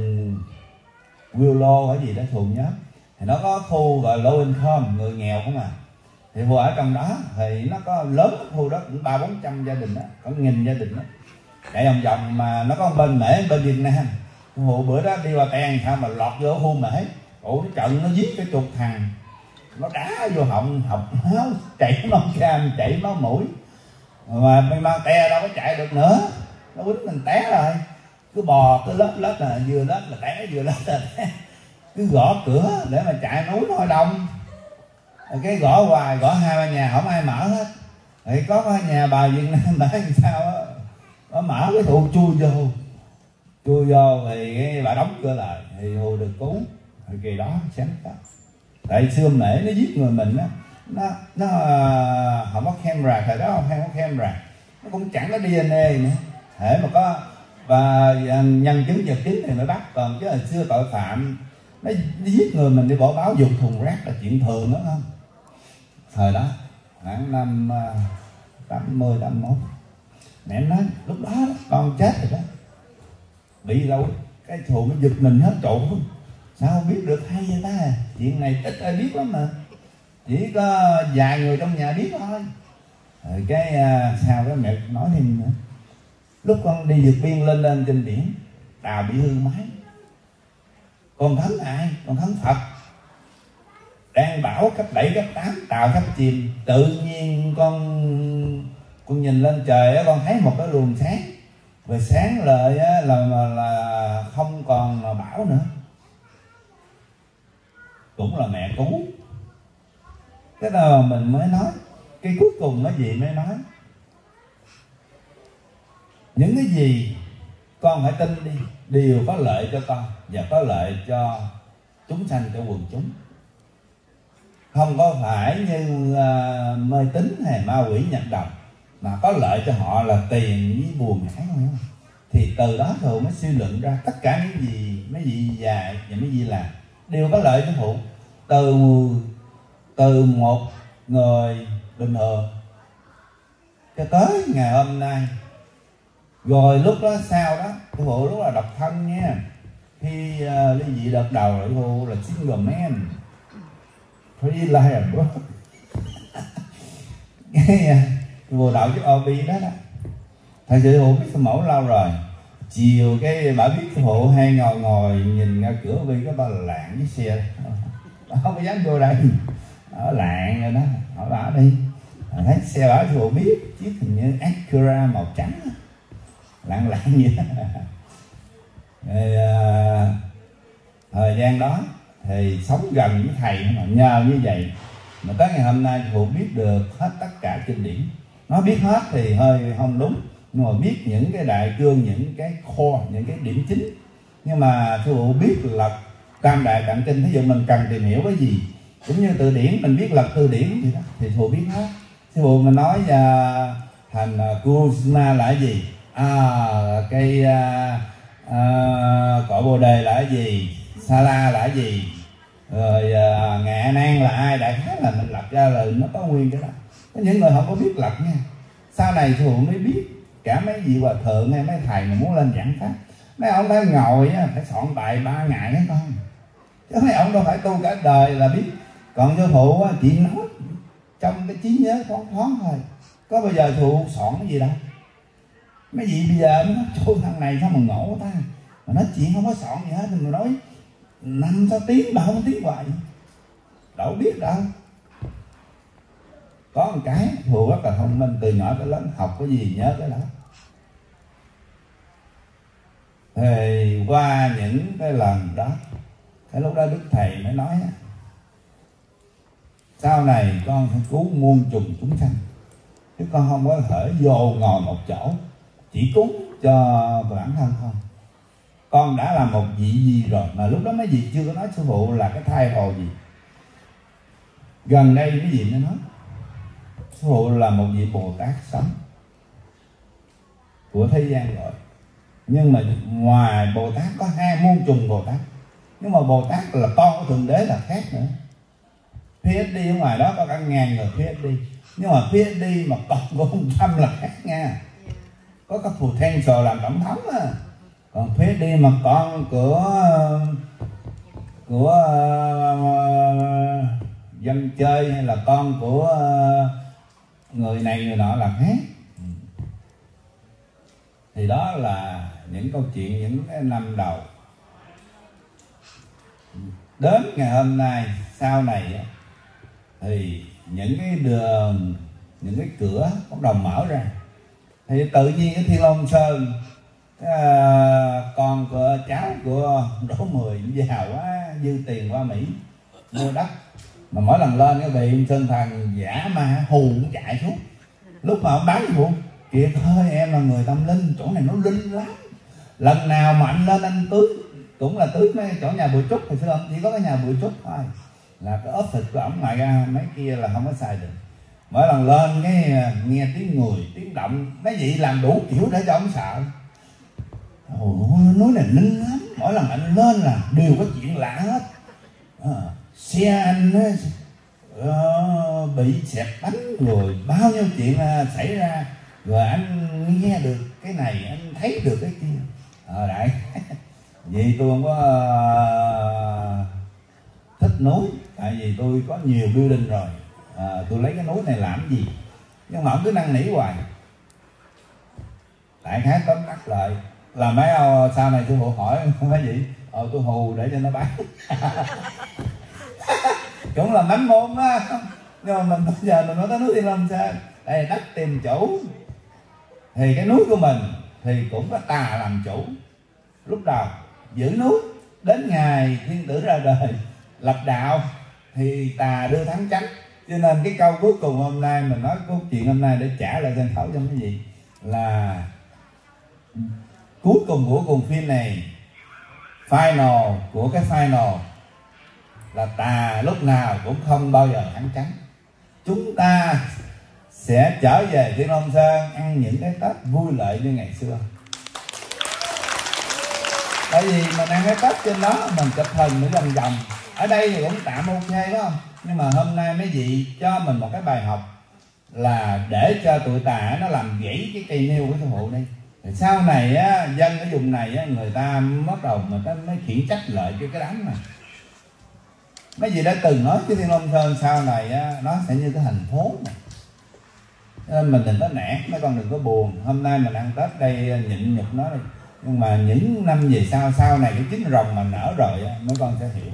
Willow hay gì đó thường nhớ, thì nó có khu gọi low income, người nghèo không à, thì vừa ở trong đó thì nó có lớn khu đó cũng ba bốn trăm gia đình đó, có nghìn gia đình đó, chạy vòng vòng mà nó có một bên Mễ bên Việt Nam. Vụ bữa đó đi qua ten sao mà lọt vô khu Mễ, ủa cái trận nó giết cái chục thằng, nó đá vô họng, học máu chảy máu cam, chảy máu mũi, mà mình mang te đâu có chạy được nữa, nó quýnh mình té rồi, cứ bò cứ lớp lớp là vừa lớp là té, vừa lớp là té, cứ gõ cửa để mà chạy núi Hội Đông, cái gõ hoài, gõ hai ba nhà không ai mở hết, thì có cái nhà bà Việt Nam bà làm sao á, nó mở cái Thụ chui vô, chui vô thì cái bà đóng cửa lại thì Thụ được cứu. Thì kỳ đó sáng tạo, tại xưa Mễ nó giết người mình á, nó nó không có camera, thời đó không hay có camera, nó cũng chẳng có đê en a nữa, thể mà có và nhân chứng vật chứng thì mới bắt, còn chứ hồi xưa tội phạm nó giết người mình đi bỏ báo dùng thùng rác là chuyện thường đó không. Thời đó khoảng năm tám mươi tám mốt mẹ em nói lúc đó con chết rồi đó, bị đâu cái Thù mới giật mình hết trộn, sao không biết được hay vậy ta, chuyện này ít ai biết lắm mà, chỉ có vài người trong nhà biết thôi. Rồi cái sao cái mẹ nói thêm nữa, lúc con đi vượt biên lên lên trên biển, tàu bị hư máy, con thắng ai? Con thắng Phật. Đang bão cấp bảy cấp tám, tàu sắp chìm, tự nhiên con con nhìn lên trời á, con thấy một cái luồng sáng, về sáng lợi á, là, là là không còn là bão nữa, cũng là mẹ cứu. Cái đó mình mới nói, cái cuối cùng cái gì mới nói, những cái gì con hãy tin đi, đều có lợi cho con và có lợi cho chúng sanh, cho quần chúng, không có phải như uh, mê tín hay ma quỷ nhập đồng, mà có lợi cho họ là tiền với buồn ngã không. Thì từ đó Thụ mới suy luận ra tất cả những gì mấy vị dạy và mấy vị làm đều có lợi cho Thụ, từ từ một người bình thường cho tới ngày hôm nay. Rồi lúc đó sau đó Thụ lúc là độc thân nha, khi uh, ly dị đợt đầu là Thụ là single man, free liar bro. cái bộ đạo chứ ô bi đó đó. Thật sự Phụ biết sư mẫu lâu rồi. Chiều cái bà biết sư Phụ hay ngồi ngồi nhìn ra cửa Vi có ba lạng với xe, không có dám vô đây, ở lạng rồi đó, hỏi bà đi. Thấy xe bà sư Phụ biết, chiếc hình như Acura màu trắng, lạng lạng vậy đó. Rồi, à, thời gian đó thì sống gần với thầy mà nhờ như vậy mà tới ngày hôm nay Phụ biết được hết tất cả kinh điển. Nó biết hết thì hơi không đúng, nhưng mà biết những cái đại cương, những cái core, những cái điểm chính. Nhưng mà sư Phụ biết là tam đại tạng kinh, thí dụ mình cần tìm hiểu cái gì, cũng như từ điển mình biết lật từ điển gì đó thì sư Phụ biết hết. Sư Phụ mình nói uh, thành uh, Kusma là cái gì, à, cây uh, uh, cội bồ đề là cái gì, Sa La là cái gì, rồi uh, Ngài A Nan là ai, đại khái là mình lật ra là nó có nguyên cái đó. Có những người không có biết lật nha, sau này sư Phụ mới biết. Cả mấy vị hòa thượng hay mấy thầy mà muốn lên giảng pháp, mấy ông phải ngồi á, phải soạn bài ba ngày hết con, chứ mấy ông đâu phải tu cả đời là biết. Còn sư Phụ á, chỉ nói trong cái trí nhớ thoáng thoáng thôi, có bao giờ sư Phụ soạn cái gì đâu. Mấy vị bây giờ nó nói trời thằng này sao mà ngộ ta, mà nói chuyện không có soạn gì hết, mình nói năm sáu tiếng ba không tiếng hoài, đâu biết đâu. Có một cái Phụ rất là thông minh, từ nhỏ tới lớn học cái gì nhớ cái đó. Thì qua những cái lần đó, cái lúc đó Đức Thầy mới nói sau này con phải cứu muôn trùng chúng sanh, chứ con không có thể vô ngồi một chỗ chỉ cúng cho bản thân không. Con đã là một vị gì rồi, mà lúc đó mấy vị chưa có nói sư Phụ là cái thai hồ gì. Gần đây mấy vị mới nói sư Phụ là một vị Bồ Tát sống của thế gian rồi. Nhưng mà ngoài Bồ Tát có hai muôn trùng Bồ Tát, nhưng mà Bồ Tát là con của Thượng Đế là khác nữa. pê ết đê ở ngoài đó có cả ngàn người pê ết đê, nhưng mà pê ết đê mà con của ông Trump là khác nha. Có cái potential làm tổng thống á. Còn pê ết đê mà con của của uh, dân chơi hay là con của uh, người này người nọ là khác. Thì đó là những câu chuyện những cái năm đầu. Đến ngày hôm nay, sau này thì những cái đường, những cái cửa bắt đầu mở ra. Thì tự nhiên cái Thiên Long Sơn, cái, uh, con của cháu của Đỗ Mười giàu quá, dư tiền qua Mỹ mua đất. Mà mỗi lần lên cái vị Sơn Thần giả ma hù cũng chạy xuống. Lúc mà ông bán vụ kìa thôi, em là người tâm linh, chỗ này nó linh lắm. Lần nào mà anh lên anh tưới cũng là tưới mấy chỗ nhà Bùi Trúc, thì xưa ông chỉ có cái nhà Bùi Trúc thôi, là cái office của ổng, ngoài ra mấy kia là không có xài được. Mỗi lần lên cái nghe tiếng người, tiếng động, mấy vị làm đủ kiểu để cho ông sợ. Ồ, núi này linh lắm, mỗi lần anh lên là đều có chuyện lạ hết. À, xe anh uh, bị xẹt bánh rồi bao nhiêu chuyện uh, xảy ra, rồi anh nghe được cái này, anh thấy được cái kia. Ờ à, đại vì tôi không có uh, thích núi, tại vì tôi có nhiều building rồi, à, tôi lấy cái núi này làm gì. Nhưng mà ông cứ năn nỉ hoài. Đại khái tóm tắt lại là mấy ông sau này tôi phụ hỏi mấy vị, ờ tôi hù để cho nó bán. Cũng là mánh môn đó. Nhưng mà mình bây giờ mình nói tới núi Thiên Long Sơn, đây đất tìm chủ, thì cái núi của mình thì cũng có tà làm chủ. Lúc đầu giữ núi, đến ngày thiên tử ra đời lập đạo thì tà đưa thắng chánh. Cho nên cái câu cuối cùng hôm nay mình nói câu chuyện hôm nay để trả lại sân khấu cho cái gì là cuối cùng của cuồng phim này, final của cái final là tà lúc nào cũng không bao giờ thắng chánh. Chúng ta sẽ trở về Thiên Long Sơn ăn những cái Tết vui lợi như ngày xưa. Tại vì mình ăn cái Tết trên đó mình chụp hình mình vòng vòng, ở đây thì cũng tạm ok phải không? Nhưng mà hôm nay mấy vị cho mình một cái bài học là để cho tụi tà nó làm gãy cái cây nêu của sư phụ đi. Thì sau này á, dân ở vùng này á, người ta bắt đầu người ta mới khiển trách lại cho cái đám này. Mấy vị đã từng nói cái Thiên Long Sơn sau này á, nó sẽ như cái thành phố này. Nên mình đừng có nản, mấy con đừng có buồn. Hôm nay mình ăn Tết đây nhịn nhục nó đi, nhưng mà những năm về sau, sau này cái trứng rồng mà nở rồi á, mấy con sẽ hiểu.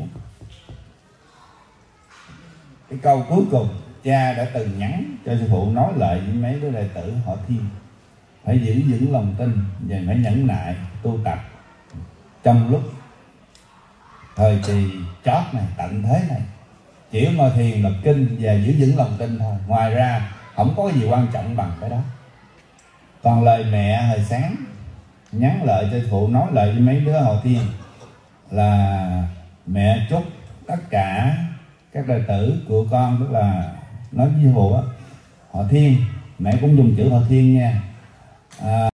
Cái câu cuối cùng cha đã từng nhắn cho sư phụ nói lại với mấy đứa đệ tử họ Thiên: phải giữ vững lòng tin và phải nhẫn nại tu tập trong lúc thời kỳ chót này, tận thế này. Chỉ ngồi thiền lập kinh và giữ vững lòng tin thôi, ngoài ra không có gì quan trọng bằng cái đó. Còn lời mẹ hồi sáng nhắn lại cho sư phụ, nói lại với mấy đứa họ Thiên là mẹ chúc tất cả các đệ tử của con, tức là nói với sư phụ á, họ Thiên, mẹ cũng dùng chữ họ Thiên nha, à,